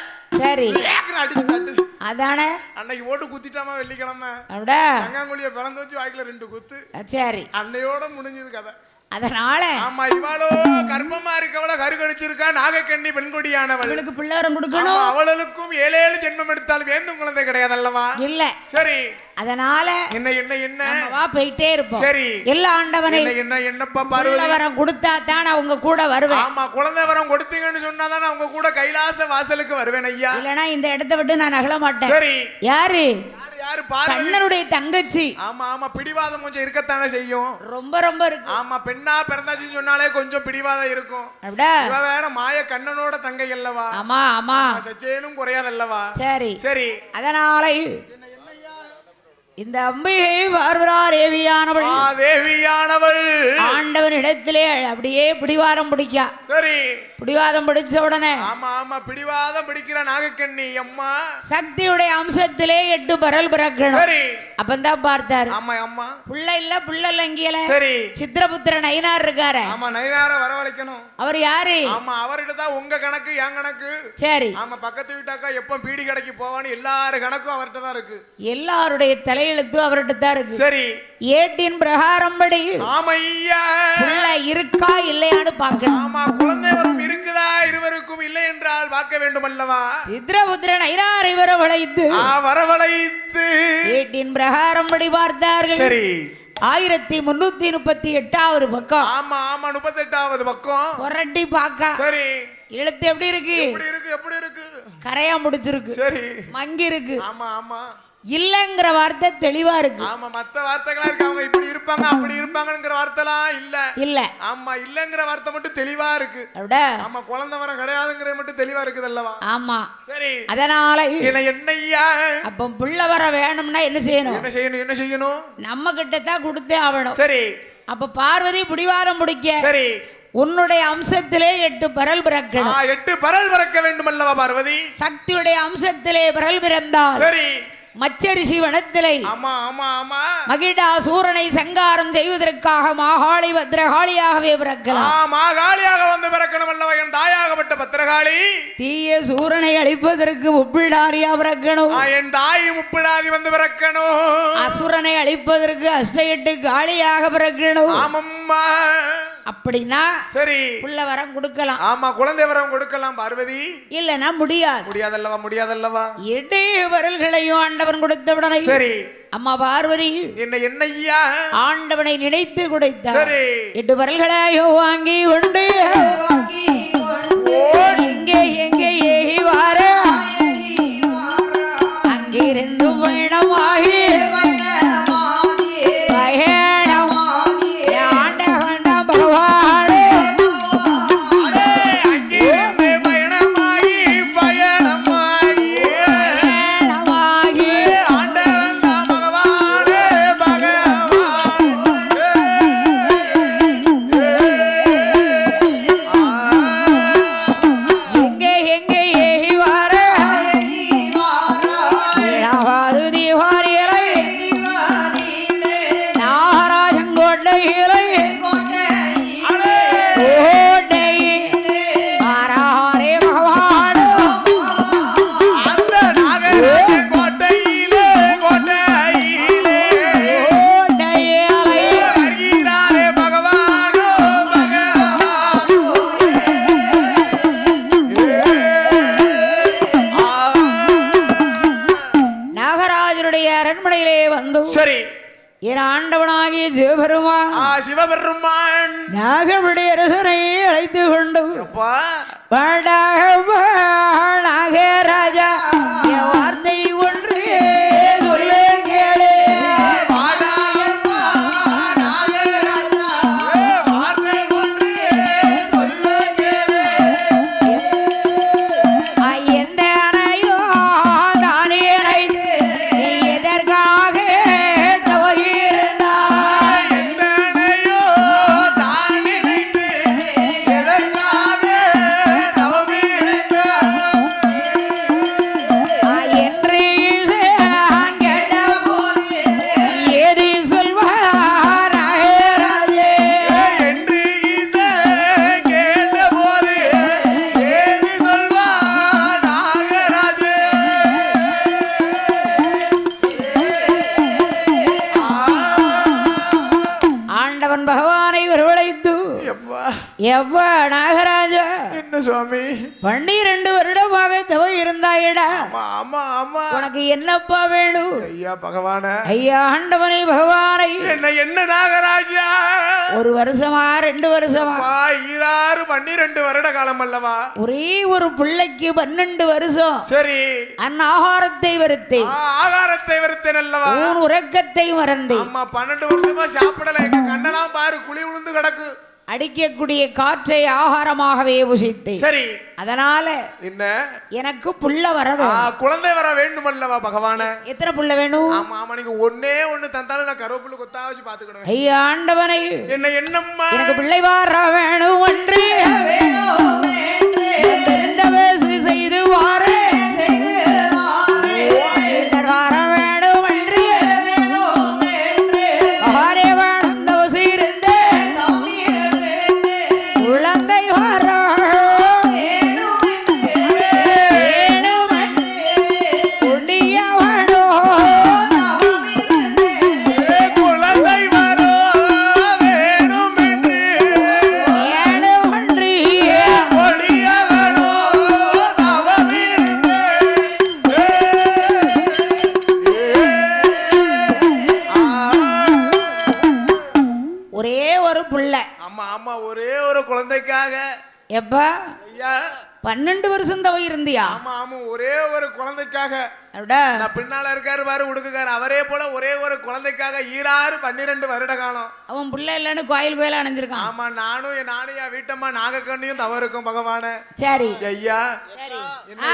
சரி அடிச்சு தட்டுது. அதானே அன்னைக்கு ஓட்டு குத்திட்டாமா வெள்ளிக்கிழமை. அப்படியே தங்காங்குழிய பிறந்து வச்சு வாய்க்குல ரெண்டு குத்து. சரி அன்னையோட முடிஞ்சது கதை. அதனால ஆமா இவாளோ கர்ப்பமா இருக்கவள கரு கடிச்சிருக்கா. நாகக்கண்ணி பெண்கொடியானவள். அவளுக்கு பிள்ளைவரம் கொடுக்கணும். அவளுக்கும் ஏழு ஏழு ஜென்மம் எடுத்தாலும் வேந்தும் குழந்தை கிடையாது அல்லவா? இல்ல சரி அதனால என்ன என்ன என்ன வா போயிட்டே இருப்போம். சரி எல்லா ஆண்டவனே என்ன என்னப்பா பார்வதி வரம் கொடுத்தா தான் அவங்க கூட வருவேன். ஆமா குழந்தை வரம் கொடுத்தீங்கன்னு சொன்னா தான் அவங்க கூட கைலாச வாசலுக்கு வருவேன் ஐயா. இல்லனா இந்த இடத்தை விட்டு நான் அகல மாட்டேன். சரி யாரு யாரு பார்வதி? கண்ணனுடைய தங்கச்சி. ஆமா ஆமா பிடிவாதம் கொஞ்சம் இருக்கத்தானே செய்யும். ரொம்ப ரொம்ப இருக்கு. ஆமா பெண்ணா பிறந்தாச்சுன்னு சொன்னாலே கொஞ்சம் பிடிவாதம் இருக்கும். அப்படியே இவ வேற மாய கண்ணனோட தங்கை அல்லவா? ஆமா ஆமா சச்சேனும் குறையாதல்லவா? சரி சரி அதனால இந்த அம்பிகை பார்வரா தேவியானவள் தேவியானவள் ஆண்டவன் இடத்திலே அப்படியே பிடிவாரம் பிடிக்கா. சரி பிடிவாதம் பிடிச்ச உடனே ஆமா ஆமா பிடிவாதம் பிடிக்கிற நாகக்கண்ணி அம்மா சக்தியுடைய அம்சத்திலே எட்டு பரல் பிறக்கணும். சரி அப்பந்தான் பார்த்தாரு. ஆமா அம்மா புள்ள இல்ல புள்ள இல்லங்கியல. சரி சித்திரபுத்திர நயினார் இருக்காரு. ஆமா நயினார வரவழைக்கணும். அவர் யாரு? ஆமா அவர்கிட்ட தான் உங்க கணக்கு என் கணக்கு. சரி ஆமா பக்கத்து வீட்டாக்கா எப்ப பீடி கடைக்கு போவான்னு எல்லாரு கணக்கும் அவர்கிட்ட தான் இருக்கு. எல்லாருடைய தலையெழுத்து அவர்கிட்ட தான் இருக்கு. சரி ஏட்டின் பிரகாரம் படி ஆமையா புள்ள இருக்கா இல்லையான்னு பார்க்கணும். ஆமா குழந்தை வரும் இருக்குதா இருவருக்கும் இல்லை என்றால் பார்க்க வேண்டும் அல்லவா? சித்திரபுத்திரன் ஐராரை வரவழைத்து வரவழைத்து ஏட்டின் பிரகாரம் படி பார்த்தார்கள். சரி ஆயிரத்தி முன்னூத்தி முப்பத்தி எட்டாவது பக்கம். ஆமா ஆமா முப்பத்தி எட்டாவது பக்கம் புரட்டி பாக்கா. சரி எழுத்து எப்படி இருக்கு? எப்படி இருக்கு எப்படி இருக்கு? கரையா முடிச்சிருக்கு. சரி மங்கி இருக்கு. ஆமா ஆமா இல்லங்கிற வார்த்தை தெளிவா இருக்கு. ஆமா மத்த வார்த்தைகளா இருக்கு. அவங்க இப்படி இருப்பாங்க அப்படி இருப்பாங்கங்கிற வார்த்தைலாம் இல்ல இல்ல. ஆமா இல்லங்கிற வார்த்தை மட்டும் தெளிவா இருக்கு. அப்படியே ஆமா குழந்தை வர கிடையாதுங்கிற மட்டும் தெளிவா இருக்குது அல்லவா? ஆமா சரி அதனால என்ன என்னையா அப்ப புள்ள வர வேணும்னா என்ன செய்யணும்? என்ன செய்யணும் என்ன செய்யணும்? நம்ம கிட்ட தான் கொடுத்தே ஆகணும். சரி அப்ப பார்வதி பிடிவாரம் முடிக்க சரி உன்னுடைய அம்சத்திலே எட்டு பரல் பிறக்கணும். எட்டு பரல் பிறக்க வேண்டும் அல்லவா பார்வதி? சக்தியுடைய அம்சத்திலே பரல் பிறந்தால் சரி மச்சரிஷி வனத்திலே ஆமா ஆமா ஆமா மகிடா சூரனை சங்காரம் செய்வதற்காக மாகாளி பத்ரகாளியாகவே பிறக்கலாம். மாகாளியாக வந்து பிறக்கணும் அல்லவா? என் தாயாகப்பட்ட பத்ரகாளி தீய சூரனை அழிப்பதற்கு முப்பிடாரியா பிறக்கணும். என் தாய் முப்பிடாதி வந்து பிறக்கணும். அசுரனை அழிப்பதற்கு அஷ்ட எட்டு காளியாக பிறக்கணும். ஆமம்மா அப்படின்னா சரி புள்ள வரம் கொடுக்கலாம். ஆமா குழந்தை வரம் கொடுக்கலாம் பார்வதி. இல்லனா முடியாது. முடியாதல்லவா முடியாதல்லவா? எட்டு வரல்களையும் ஆண்டவன் கொடுத்தவுடனே சரி அம்மா பார்வதி என்ன என்னையா ஆண்டவனை நினைத்து கொடுத்தார். சரி எட்டு வரல்களையும் வாங்கி கொண்டு எங்கே எங்கே ஏகி வார அங்கிருந்து பயணமாகி சிவபெருமான் நாகமுடி அரசனை அழைத்து கொண்டு நாகராஜா வார்த்தை ஒன்று சொல்லு கேளு எவ்வா நாகராஜா என்ன சுவாமி பன்னிரண்டு வருடமாக தவ இருந்தாயடா ஆமா ஆமா உனக்கு என்னப்பா வேணும் ஐயா பகவானே ஐயா ஆண்டவனே பகவானை என்ன என்ன நாகராஜா ஒரு வருஷமா ரெண்டு வருஷமா ஈராறு பன்னிரண்டு வருட காலம் அல்லவா ஒரே ஒரு பிள்ளைக்கு பன்னெண்டு வருஷம் சரி அன் ஆகாரத்தை வெறுத்தேன் ஆகாரத்தை வெறுத்தேன் அல்லவா உன் உறக்கத்தை மறந்தேன் ஆமா பன்னெண்டு வருஷமா சாப்பிடல எங்க கண்ணெல்லாம் பாரு குழி விழுந்து கிடக்கு அடிக்கக்கூடிய காற்றை ஆகாரமாகவே புசித்தேன் சரி அதனால என்ன எனக்கு புள்ள வர வேண்டும் குழந்தை வர வேண்டும் அல்லவா பகவானே எத்தனை புள்ள வேணும் ஆமா ஆமா நீங்க ஒண்ணே ஒண்ணு தந்தாலும் நான் கருவேப்பிலை கொத்தா வச்சு பாத்துக்கிடுவேன் ஐயா ஆண்டவனே என்ன என்னம்மா எனக்கு பிள்ளை வர வேணும் ஒன்று வேணும் எந்த வேசி செய்து வாரே வர வேணும் என்று வேணும் என்று ஆரே வேணும் தோசி இருந்தே குழந்தை வர எப்பா பன்னெண்டு வருஷம் தவ இருந்தியா ஆமா ஆமா ஒரே ஒரு குழந்தைக்காக நான் பின்னால இருக்காரு பாரு உடுக்குக்காரு அவரே போல ஒரே ஒரு குழந்தைக்காக ஈராறு பன்னிரெண்டு வருட காலம் அவன் புள்ள இல்லன்னு கோயில் கோயில அணைஞ்சிருக்கான் ஆமா நானும் என் நானும் என் வீட்டம்மா நாகக்கண்ணியும் தவ இருக்கும் பகவானே சரி ஐயா என்ன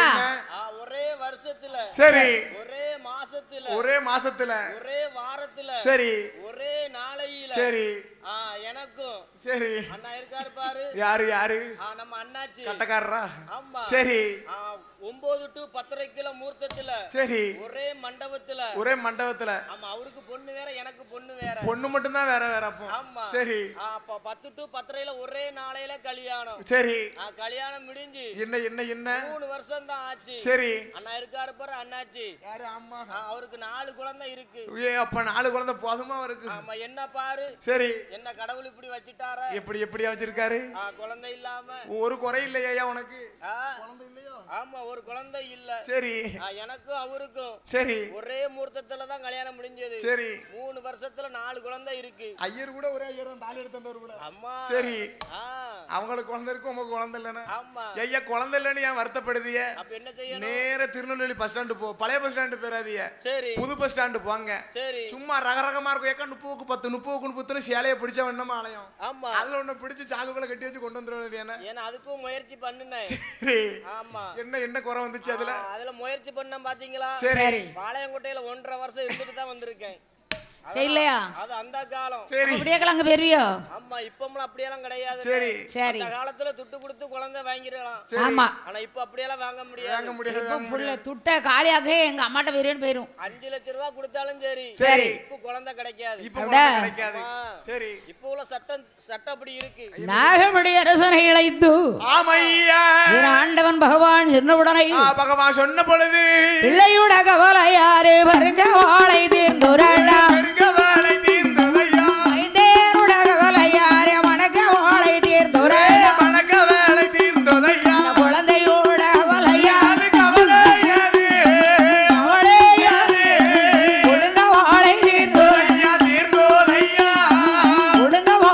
ஒரே வருஷத்துல சரி ஒரே மாசத்துல ஒரே மாசத்துல ஒரே வாரத்துல சரி ஒரே நாளையில சரி எனக்கும் சரி அண்ணா இருக்காரு பாரு யாரு யாரு நம்ம அண்ணாச்சி கட்டக்காரரா ஆமா சரி ஒன்பது டு பத்தரைக்குல மூர்த்தத்துல சரி ஒரே மண்டபத்துல ஒரே மண்டபத்துல ஆமா அவருக்கு பொண்ணு வேற எனக்கு பொண்ணு வேற பொண்ணு மட்டும் தான் வேற வேற அப்போ ஆமா சரி அப்ப பத்து டு பத்தரையில ஒரே நாளையில கல்யாணம் சரி கல்யாணம் முடிஞ்சு என்ன என்ன என்ன மூணு வருஷம் தான் ஆச்சு சரி அண்ணா இருக்காரு பாரு அண்ணாச்சி யாரு அம்மா அவருக்கு நாலு குழந்தை இருக்கு ஏ அப்ப நாலு குழந்தை போதுமா அவருக்கு ஆமா என்ன பாரு சரி என்ன கடவுள் இப்படி வச்சிட்டாரா எப்படி எப்படி வச்சிருக்காரு குழந்தை இல்லாம ஒரு குறை இல்லையா உனக்கு குழந்தை இல்லையோ ஆமா ஒரு குழந்தை இல்ல சரி எனக்கும் அவருக்கும் சரி ஒரே முகூர்த்தத்துல தான் கல்யாணம் முடிஞ்சது சரி மூணு வருஷத்துல நாலு குழந்தை இருக்கு ஐயர் கூட ஒரே ஐயர் தான் தாலி எடுத்தவர் கூட அம்மா சரி அவங்களுக்கு குழந்தை இருக்கு உங்களுக்கு குழந்தை இல்லைன்னா ஆமா ஐயா குழந்தை இல்லைன்னு ஏன் வருத்தப்படுதிய அப்ப என்ன செய்யணும் நேர திருநெல்வேலி பஸ் ஸ்டாண்டு போ பழைய பஸ் ஸ்டாண்டு போறாதிய சரி புது பஸ் ஸ்டாண்டு போங்க சரி சும்மா ரகரகமா இருக்கும் ஏக்கா முப்பதுக்கு பத்து முப்பதுக்கு முப்பதுன்னு சேலையை பிடிச்ச வண்ணமா ஆலயம் ஆமா அதுல ஒண்ணு பிடிச்சு சாக்குக்குள்ள கட்டி வச்சு கொண்டு வந்துருவது ஏன்னா அதுக்கும் முயற்சி பண்ணுனேன் சரி ஆமா என்ன என்ன குறை வந்துச்சு அதுல அதுல முயற்சி பண்ண பாத்தீங்களா சரி பாளையங்கோட்டையில ஒன்றரை வருஷம் இருந்துட்டு தான் வந்திருக்கேன் செய்யலையா அது அந்த காலம் சரி அப்படியே அங்க பெரியோ ஆமா இப்போம்லாம் அப்படியே எல்லாம் கிடையாது சரி சரி அந்த காலத்துல துட்டு கொடுத்து குழந்தை வாங்கிரலாம் ஆமா ஆனா இப்போ அப்படியே எல்லாம் வாங்க முடியாது வாங்க முடியாது இப்ப புள்ள துட்ட காலியாக எங்க அம்மாட்ட பெரியன்னு போயிரும் அஞ்சு லட்சம் ரூபாய் கொடுத்தாலும் சரி சரி இப்போ குழந்தை கிடைக்காது இப்போ குழந்தை கிடைக்காது சரி இப்போ உள்ள சட்டம் சட்டம் அப்படி இருக்கு நாகமடி அரசனை இழைத்து ஆமையா ஆண்டவன் பகவான் சொன்னவுடனே பகவான் சொன்ன பொழுது பிள்ளையுட கவலை யாரு வருங்க வாழை தீர்ந்துரடா வருங்க வாழை தீர்ந்ததையா ஐந்தேருட கவலை யாரு வணக்க வாழை தீர்ந்துரடா வணக்க வாழை தீர்ந்ததையா குழந்தையோட கவலை யாரு கவலை யாரு கவலை யாரு ஒழுங்க வாழை தீர்ந்துரையா தீர்ந்ததையா ஒழுங்க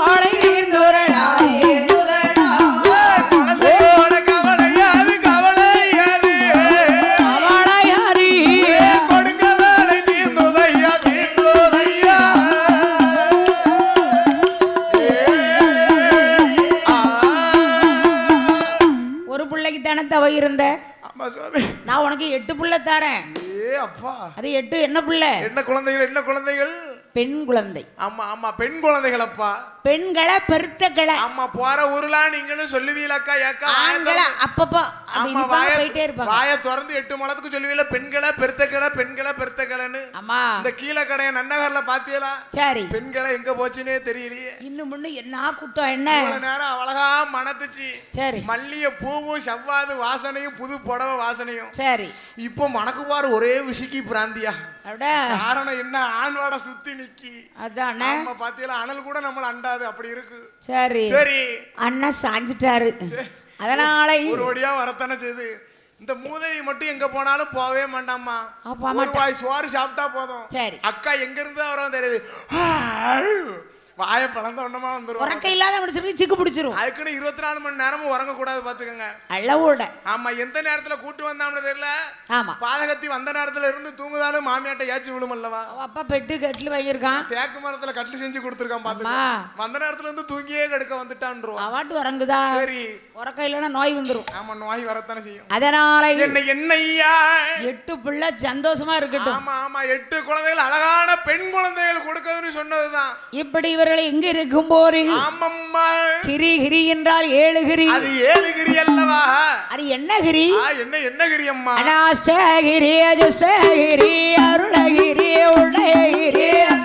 தானே தவ இருந்த. ஆமா சுவாமி. நான் உனக்கு எட்டு புள்ள தரேன். ஏ அப்பா. அது எட்டு என்ன புள்ள? என்ன குழந்தைகள்? என்ன குழந்தைகள்? பெண் குழந்தை. ஆமா ஆமா பெண் குழந்தைகள் அப்பா. பெண்களை பெருத்தக்களை. ஆமா போற ஊர்லா நீங்களும் சொல்லுவீலக்கா ஏக்கா. ஆண்களை அப்பப்போ போயிட்டே இருப்பாங்க. வாயை திறந்து எட்டு மலத்துக்கு சொல்லுவீல பெண்களை பெருத்தக்களை பெண்களை பெருத்தக்களைன்னு. ஆமா இந்த கீழே கடைய நன்னகர்ல பாத்தியலா? சரி. பெண்களை எங்க போச்சுன்னே தெரியலையே. இன்னும் முன்ன என்ன கூட்டம் என்ன நேரம் அழகா மணத்துச்சு. சரி. மல்லிய பூவும் செவ்வாது வாசனையும் புது புடவை வாசனையும். சரி. இப்போ மணக்கு பாரு ஒரே விஷிக்கி பிராந்தியா. காரணம் என்ன? ஆண்வாட சுத்தி நிக்கி. அதான் நம்ம பாத்தியல அனல் கூட நம்மள அண்டாது அப்படி இருக்கு. சரி சரி. அண்ணா சாஞ்சிட்டாரு. அதனால ஒரு வழியா வரத்தானே செய்து. இந்த மூதேவி மட்டும் எங்க போனாலும் போவே மாட்டாமா. ஒரு வாய் சோறு சாப்பிட்டா போதும். சரி. அக்கா எங்க இருந்து வரோம் தெரியுது. வாயை பழந்த ஒண்ணமா வந்துரும். உறக்க இல்லாத மனுஷனுக்கு சிக்கு பிடிச்சிரும். அதுக்குன்னு இருபத்தி நாலு மணி நேரமும் உறங்க கூடாது பாத்துக்கங்க. அளவோட. ஆமா எந்த நேரத்துல கூட்டு வந்தாம்னு தெரியல. ஆமா பாதகத்தி வந்த நேரத்துல இருந்து தூங்குதாலும் மாமியாட்ட ஏச்சு விழுமல்லவா. அப்பா பெட்டு கட்டில் வாங்கியிருக்கான். தேக்கு மரத்துல கட்டில் செஞ்சு கொடுத்துருக்கான் பாத்துக்கா. வந்த நேரத்துல இருந்து தூங்கியே கெடுக்க வந்துட்டான்ருவான். அவாட்டு உறங்குதா? சரி. உறக்க இல்லைன்னா நோய் வந்துரும். ஆமா நோய் வரத்தானே செய்யும். அதனால என்ன என்னையா எட்டு பிள்ளை சந்தோஷமா இருக்கட்டும். ஆமா ஆமா எட்டு குழந்தைகள் அழகான பெண் குழந்தைகள் கொடுக்கணும்னு சொன்னதுதான். இப்படி இவர் எங்க இருக்கும் போது கிரி கிரி என்றால் ஏழு கிரி. அது ஏழு கிரி அல்லவா? அது என்ன கிரி? என்ன என்ன கிரி அம்மா? அநாஷ்டகிரி அஜஸ்டகிரி அருணகிரி உதயகிரி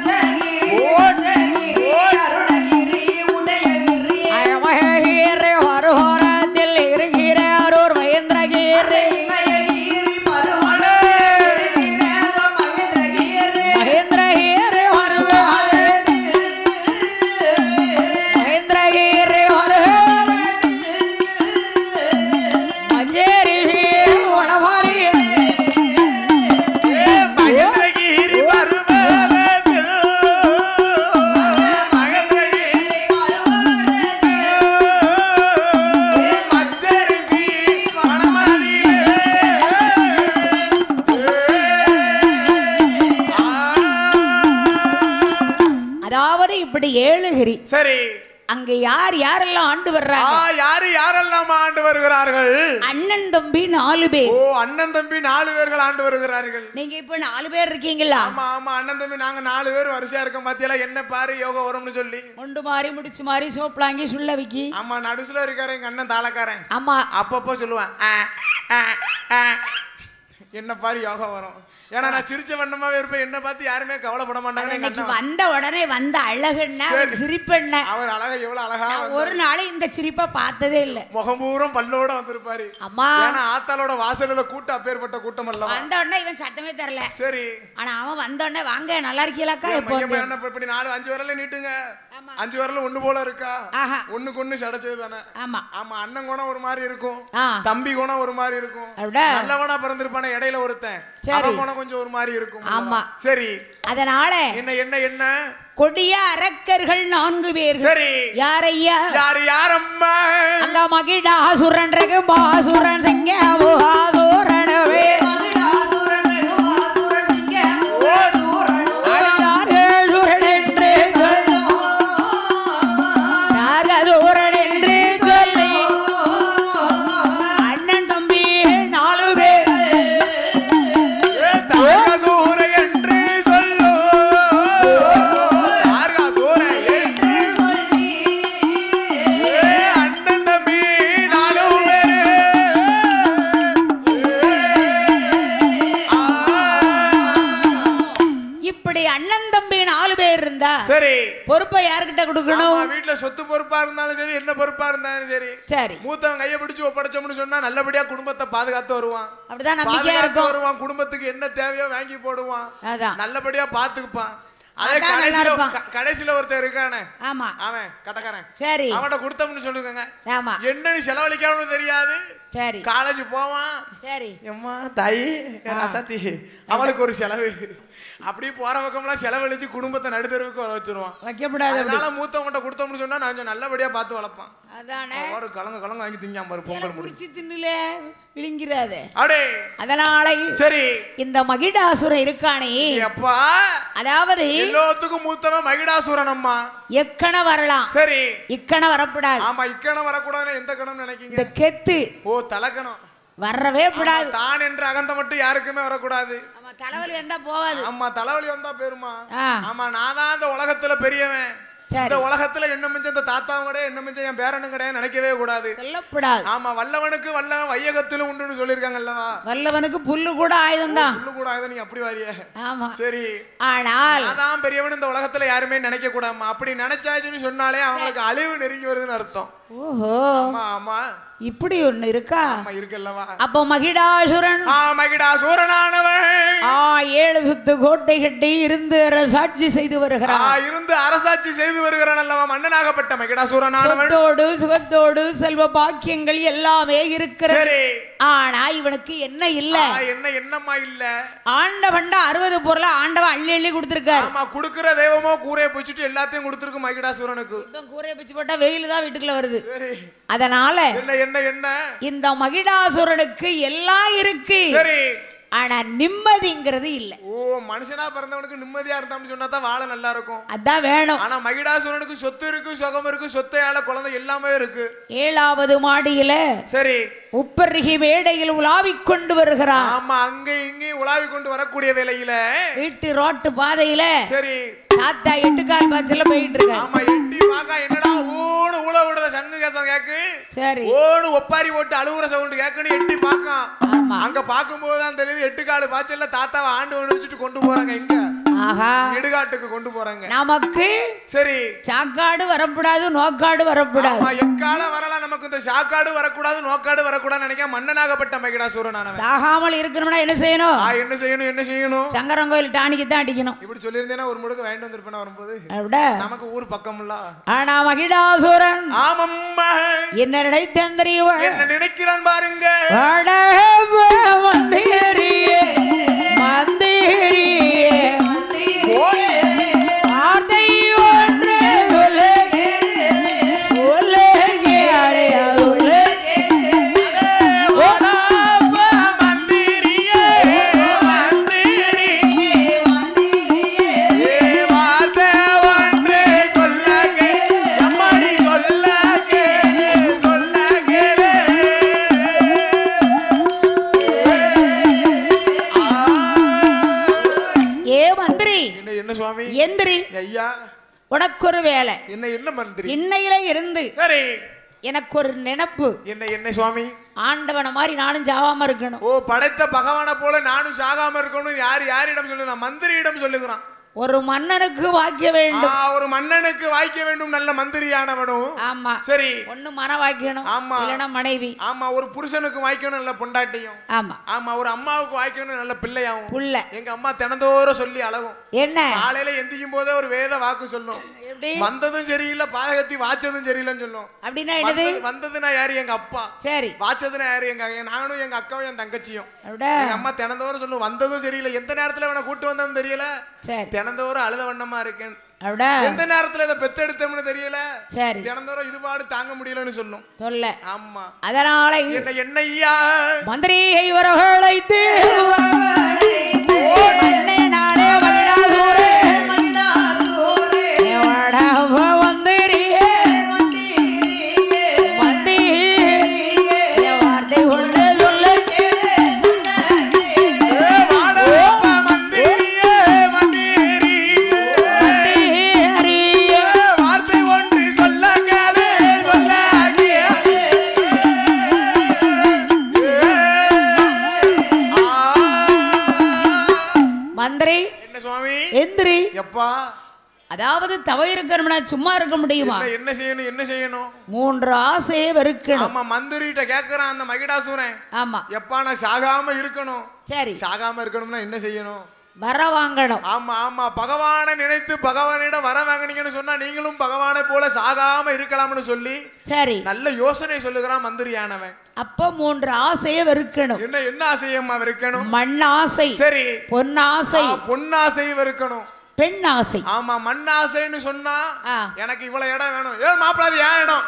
அருணகிரி வருஹோரத்தில் இருக்கிற அரூர் மகேந்திரகிரி ஏழுகிரி. சரி. அங்க யார் யாரெல்லாம் ஆண்டு வர்றாங்க? யாரு யாரெல்லாம் ஆண்டு வருகிறார்கள்? அண்ணன் தம்பி நாலு பேர். ஓ அண்ணன் தம்பி நாலு பேர்கள் ஆண்டு வருகிறார்கள். நீங்க இப்ப நாலு பேர் இருக்கீங்களா? ஆமா ஆமா அண்ணன் தம்பி நாங்க நாலு பேர் வரிசையா இருக்கோம். பாத்தியல என்ன பாரு யோகா வரும்னு சொல்லி ஒண்டு மாறி முடிச்சு மாறி சோப்லாங்கி சுள்ள விக்கி. ஆமா நடுசுல இருக்காரு எங்க அண்ணன் தாளக்காரன். ஆமா அப்பப்போ சொல்லுவான் என்ன பாரு யோகா வரும். ஏன்னா நான் சிரிச்ச வண்ணமாவே இருப்பேன். என்ன பார்த்து யாருமே கவலைப்பட மாட்டாங்க. வந்த உடனே வந்த அழகுன்னா சிரிப்பெண்ண அவர் அழகா எவ்வளவு அழகா. ஒரு நாள் இந்த சிரிப்பை பார்த்ததே இல்ல. முகம்பூரம் பல்லோட வந்திருப்பாரு. அம்மா ஏன்னா ஆத்தாளோட வாசல்ல கூட்டம் அப்பேற்பட்ட கூட்டம் அல்ல. வந்த உடனே இவன் சத்தமே தரல. சரி. ஆனா அவன் வந்த உடனே வாங்க நல்லா இருக்கீங்களாக்கா? இப்போ என்ன இப்படி நாலு அஞ்சு வரல நீட்டுங்க. அஞ்சு வரல ஒண்ணு போல இருக்கா? ஒண்ணுக்கு ஒண்ணு சடைச்சது தானே. ஆமா ஆமா அண்ணன் குணம் ஒரு மாதிரி இருக்கும். தம்பி குணம் ஒரு மாதிரி இருக்கும். நல்லவனா பிறந்திருப்பான இடையில ஒருத்தன் அவன் குணம் கொஞ்சம் ஒரு மாதிரி இருக்கும். ஆமா சரி. அதனால என்ன என்ன என்ன கொடிய அரக்கர்கள் நான்கு பேர். சரி. யாரையா? யார் யாரம்மா? அந்த மகிடாசுரன் ரகு பாசுரன் சிங்கமுகாசுரன் வே மகிடாசுரன் ரகு பாசுரன் சிங்கமுகாசுரன் ஆச்சாரேசுரன் என்று சொல்லு நாரதுரன் என்று சொல்லி அண்ணன் தம்பி நாலு பேர் சரி. பொறுப்பை யார்கிட்ட கொடுக்கணும்? வீட்டுல சொத்து பொறுப்பா இருந்தாலும் சரி என்ன பொறுப்பா இருந்தாலும் சரி. சரி. மூத்தவன் கையை பிடிச்சு ஒப்படைச்சோம்னு சொன்னா நல்லபடியா குடும்பத்தை பாதுகாத்து வருவான். அப்படிதான் நம்பிக்கையா இருக்கும். வருவான் குடும்பத்துக்கு என்ன தேவையோ வாங்கி போடுவான். அதான் நல்லபடியா பாத்துக்குப்பான். அதே கடைசில கடைசில ஒருத்தர் இருக்கானே. ஆமா அவன் கடக்காரன். சரி. அவன்கிட்ட கொடுத்தோம்னு சொல்லுங்க. ஆமா என்னன்னு செலவழிக்கணும்னு தெரியாது. சரி. காலேஜ் போவான். சரி. அம்மா தாயி ராசாத்தி அவளுக்கு ஒரு செலவு. அப்படி போற பக்கம்லாம் செலவழிச்சு குடும்பத்தை நடுத்தருவுக்கு வர வச்சிருவான். வைக்கப்படாது. அதனால மூத்தவங்கிட்ட கொடுத்தோம்னு சொன்னா நான் நல்லபடியா பார்த்து வளர்ப்பான். அதானே ஒரு கலங்க கலங்க வாங்கி திங்காம பாரு பொங்கல் முடிச்சு தின்னுல விழுங்கிறாதே அடே அதனால சரி இந்த மகிடாசுரன் இருக்கானே அப்பா அதாவது எல்லாத்துக்கும் மூத்தவன் மகிடாசுரன் அம்மா எக்கண வரலாம் சரி இக்கண வரக்கூடாது ஆமா இக்கண வரக்கூடாதுன்னு எந்த கணம் நினைக்கீங்க இந்த கெத்து ஓ தலக்கணம் வரவே கூடாது தான் என்ற அகந்த மட்டும் யாருக்குமே வரக்கூடாது ஆமா தலைவலி வந்தா போவாது ஆமா தலைவலி வந்தா பேருமா ஆமா நான் தான் இந்த உலகத்துல பெரியவன் இந்த உலகத்துல என்ன மிஞ்ச இந்த தாத்தாவும் கிடையாது என்ன மிஞ்ச என் பேரனும் கிடையாது நினைக்கவே கூடாது சொல்லக்கூடாது ஆமா வல்லவனுக்கு வல்லவன் வையகத்திலும் உண்டுன்னு சொல்லிருக்காங்க அல்லவா வல்லவனுக்கு புல்லு கூட ஆயுதம் தான் புல்லு கூட ஆயுதம் நீ அப்படி வாரியே ஆமா சரி ஆனால் அதான் பெரியவன் இந்த உலகத்துல யாருமே நினைக்க கூடாமா அப்படி நினைச்சாச்சுன்னு சொன்னாலே அவங்களுக்கு அழிவு நெருங்கி வருதுன்னு அர்த்தம் ஓஹோ ஆமா ஆமா இப்படி ஒண்ணு இருக்கா ஆமா இருக்கல்லவா அப்ப மகிடாசுரன் ஆ மகிடாசுரனானவன் ஆ ஏழு சுத்து கோட்டை கட்டி இருந்து அரசாட்சி செய்து வருகிறான் ஆ இருந்து அரசாட்சி செய்து வருகிறான் அல்லவா மன்னனாகப்பட்ட மகிடாசுரனானவன் சொத்தோடு சுகத்தோடு செல்வ பாக்கியங்கள் எல்லாமே இருக்கிறது சரி ஆனா இவனுக்கு என்ன இல்ல என்ன என்னம்மா இல்ல ஆண்டவன்டா அறுபது பொருளை ஆண்டவன் அள்ளி அள்ளி கொடுத்திருக்காரு ஆமா குடுக்கிற தெய்வமோ கூரையை பிடிச்சிட்டு எல்லாத்தையும் கொடுத்திருக்கு மகிடாசுரனுக்கு இப்ப கூரையை பிடிச்சு போட்டா வெயில் தான் வீட்டுக்குள்ள வருது அதனால என்ன என்ன என்ன இந்த மகிடாசுரனுக்கு எல்லாம் இருக்கு சரி ஆனா நிம்மதிங்கிறது இல்ல ஓ மனுஷனா பிறந்தவனுக்கு நிம்மதியா இருந்தான்னு சொன்னா தான் வாழ நல்லா இருக்கும் அதான் வேணும் ஆனா மகிடாசுரனுக்கு சொத்து இருக்கு சுகம் இருக்கு சொத்தையால குழந்தை எல்லாமே இருக்கு ஏழாவது மாடியில சரி உப்பருகி மேடையில் உலாவிக் கொண்டு வருகிறான் ஆமா அங்க இங்க உலாவி கொண்டு வரக்கூடிய வேளையில வீட்டு ரோட்டு பாதையில சரி தாத்தா எட்டுக்கால் பாய்ச்சல போயிட்டு இருக்க ஆமா எட்டி பாக்க என்னடா ஓடு உல விடுற சங்கு கேசம் கேக்கு சரி ஓடு ஒப்பாரி போட்டு அழுகுற சவுண்ட் கேக்குன்னு எட்டி பாக்க அங்க பாக்கும்போது தான் தெரியுது எட்டு கால் பாய்ச்சல்ல தாத்தாவை ஆண்டு ஒண்ணு வச்சுட்டு கொண்டு போறாங்க எங்க ஆஹா இடுகாட்டுக்கு கொண்டு போறாங்க நமக்கு சரி சாக்காடு வரக்கூடாது நோக்காடு வரக்கூடாது ஆமா எக்கால வரலாம் நமக்கு இந்த சாக்காடு வரக்கூடாது நோக்காடு வரக்கூடாது நினைக்க மன்னனாகப்பட்ட மகிடாசுரனானவன் சாகாமல் இருக்கணும்னா என்ன செய்யணும் என்ன செய்யணும் என்ன செய்யணும் சங்கரங்கோயில் டானிக்கு தான் அடிக்கணும் இப்படி சொல்லியிருந்தேன்னா ஒரு முடுக்கு வாங்கிட்டு வந்திருப்பேன் வரும்போது நமக்கு ஊர் பக்கம்ல ஆனா மகிடாசுரன் ஆமம்மா என்ன நினைத்தேன் தெரியுமா என்ன நினைக்கிறான் பாருங்க மந்திரியே மந்திரியே எந்திரி ஐயா உனக்கு ஒரு வேலை என்ன என்ன மந்திரி இன்னையில இருந்து சரி எனக்கு ஒரு நினைப்பு என்ன என்ன சுவாமி ஆண்டவன மாதிரி நானும் சாகாம இருக்கணும் ஓ படைத்த பகவான போல நானும் சாகாம இருக்கணும் யார் யாரிடம் சொல்லுங்க மந்திரியிடம் சொல்லுகிறான் ஒரு மன்னனுக்கு வாக்கிய வேண்டும் ஒரு மன்னனுக்கு வாய்க்க வேண்டும் நல்ல மந்திரியானவனும் ஆமா சரி ஒண்ணு மன வாய்க்கணும் ஆமா இல்லனா மனைவி ஆமா ஒரு புருஷனுக்கு வாய்க்கணும் நல்ல பொண்டாட்டியும் ஆமா ஆமா ஒரு அம்மாவுக்கு வாய்க்கணும் நல்ல பிள்ளையாவும் புள்ள எங்க அம்மா தினந்தோறும் சொல்லி அழகும் என்ன காலையில எந்திக்கும் போதே ஒரு வேத வாக்கு சொல்லும் வந்ததும் சரியில்லை பாதகத்தி வாச்சதும் சரியில்லைன்னு சொல்லும் அப்படின்னா என்னது வந்ததுன்னா யாரு எங்க அப்பா சரி வாச்சதுன்னா யாரு எங்க நானும் எங்க அக்காவும் என் தங்கச்சியும் எங்க அம்மா தினந்தோறும் சொல்லும் வந்ததும் சரியில்லை எந்த நேரத்துல வேணா கூட்டு வந்தோம் தெரியல தினந்தோறும் அழுத வண்ணமா இருக்கேன் எந்த நேரத்துல இதை பெத்தெடுத்தோம்னு தெரியல சரி தினந்தோறும் இது பாடு தாங்க முடியலன்னு சொல்லும் சொல்ல ஆமா அதனால என்ன என்னையா மந்திரியை இவர்களை நாளே மகிடாசூரே மகிடாசூரே மந்திரியே மந்திரியே வார்த்தை ஒன்று சொல்ல எந்திரி எப்பா அதாவது தவ இருக்கணும்னா சும்மா இருக்க முடியுமா என்ன செய்யணும் என்ன செய்யணும் மூன்று ஆசையை வெறுக்கணும் ஆமா மந்திரிட்ட கேக்குறான் அந்த மகிடாசுரன் ஆமா எப்பா நான் சாகாம இருக்கணும் சரி சாகாம இருக்கணும்னா என்ன செய்யணும் வர வாங்கணும் ஆமா ஆமா பகவானை நினைத்து பகவானிடம் வர வாங்கினீங்கன்னு சொன்னா நீங்களும் பகவானை போல சாகாம இருக்கலாம்னு சொல்லி சரி நல்ல யோசனை சொல்லுகிறான் மந்திரியானவன் அப்ப மூன்று ஆசையை வெறுக்கணும் என்ன என்ன ஆசையம்மா வெறுக்கணும் மண் ஆசை சரி பொன்னாசை பொன்னாசை வெறுக்கணும் பெண் ஆசை ஆமா மண் ஆசைன்னு சொன்னா எனக்கு இவ்வளவு இடம் வேணும் ஏ மாப்பிள்ளை ஏன் இடம்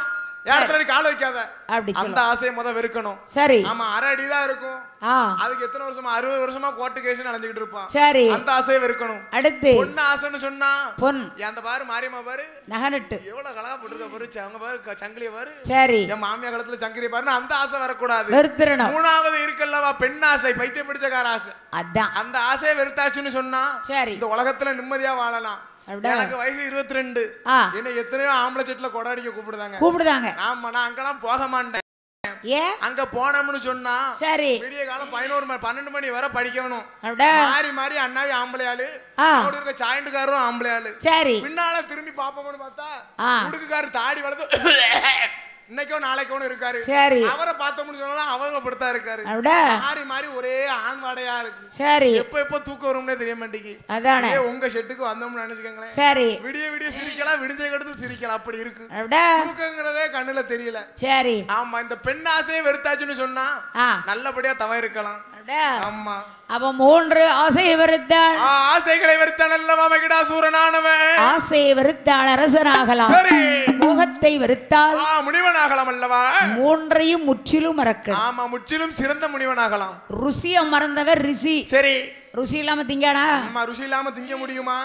இடத்துல நீ கால் வைக்காத அந்த ஆசையை முத வெறுக்கணும். சரி. ஆமா அரை அடி தான் இருக்கும். அதுக்கு எத்தனை வருஷமா அறுபது வருஷமா கோர்ட்டு கேஸ் நடந்துகிட்டு இருப்பான். சரி. அந்த ஆசையை வெறுக்கணும். அடுத்து பொண்ணு ஆசைன்னு சொன்னா பொன் அந்த பாரு மாரியம்மா பாரு நகனட்டு எவ்வளவு கலகா போட்டுருக்க பாரு அவங்க பாரு சங்கிலிய பாரு. சரி. என் மாமியா காலத்துல சங்கிலிய பாருன்னு அந்த ஆசை வரக்கூடாது. வெறுத்துறணும். மூணாவது இருக்குல்லவா பெண் ஆசை பைத்தியம் பிடிச்சக்கார ஆசை. அதான் அந்த ஆசையை வெறுத்தாச்சுன்னு சொன்னா சரி இந்த உலகத்துல நிம்மதியா வாழலாம். எனக்கு வயசு இருபத்தி ரெண்டு. என்ன எத்தனையோ ஆம்பளை செட்டுல கொடாடிக்க கூப்பிடுதாங்க கூப்பிடுதாங்க. ஆமா நான் அங்கெல்லாம் போக மாட்டேன். ஏன் அங்க போனோம்னு சொன்னா சரி விடிய காலம் பதினோரு மணி பன்னெண்டு மணி வரை படிக்கணும். மாறி மாறி அண்ணாவி ஆம்பளையாளு இருக்க சாயண்டுக்காரரும் ஆம்பளையாளு. சரி பின்னால திரும்பி பாப்போம்னு பார்த்தா உடுக்குக்காரு தாடி வளர்த்து இன்னைக்கோ நாளைக்கோ இருக்காரு. சரி அவரை பார்த்தோம்னு சொன்னா அவங்கப்படுத்தா இருக்காரு. மாறி மாறி ஒரே ஆண் வாடையா இருக்கு. சரி எப்ப எப்ப தூக்கம் வரும்னே தெரிய மாட்டேங்குது. அதானே உங்க ஷெட்டுக்கு வந்தோம்னு நினைச்சுக்கங்களேன். சரி விடிய விடிய சிரிக்கலாம் விடிஞ்ச கடுத்து சிரிக்கலாம் அப்படி இருக்கு. தூக்கங்கிறதே கண்ணுல தெரியல. சரி ஆமா இந்த பெண் ஆசையை வெறுத்தாச்சுன்னு சொன்னா நல்லபடியா தவ இருக்கலாம். ஆமா அவ மூன்று ஆசையை வெறுத்தாள். ஆசைகளை வெறுத்தான் அல்லவா மகிடாசூரனானவன். ஆசையை வெறுத்தாள் அரசனாகலாம். மோகத்தை வெறுத்தால் முனிவனாகலாம் அல்லவா. மூன்றையும் முற்றிலும் மறக்க. ஆமா முற்றிலும் சிறந்த முனிவனாகலாம். ருசியை மறந்தவர் ரிஷி. சரி ருசி இல்லாம திங்கானா. ஆமா ருசி இல்லாம திங்க முடியுமா.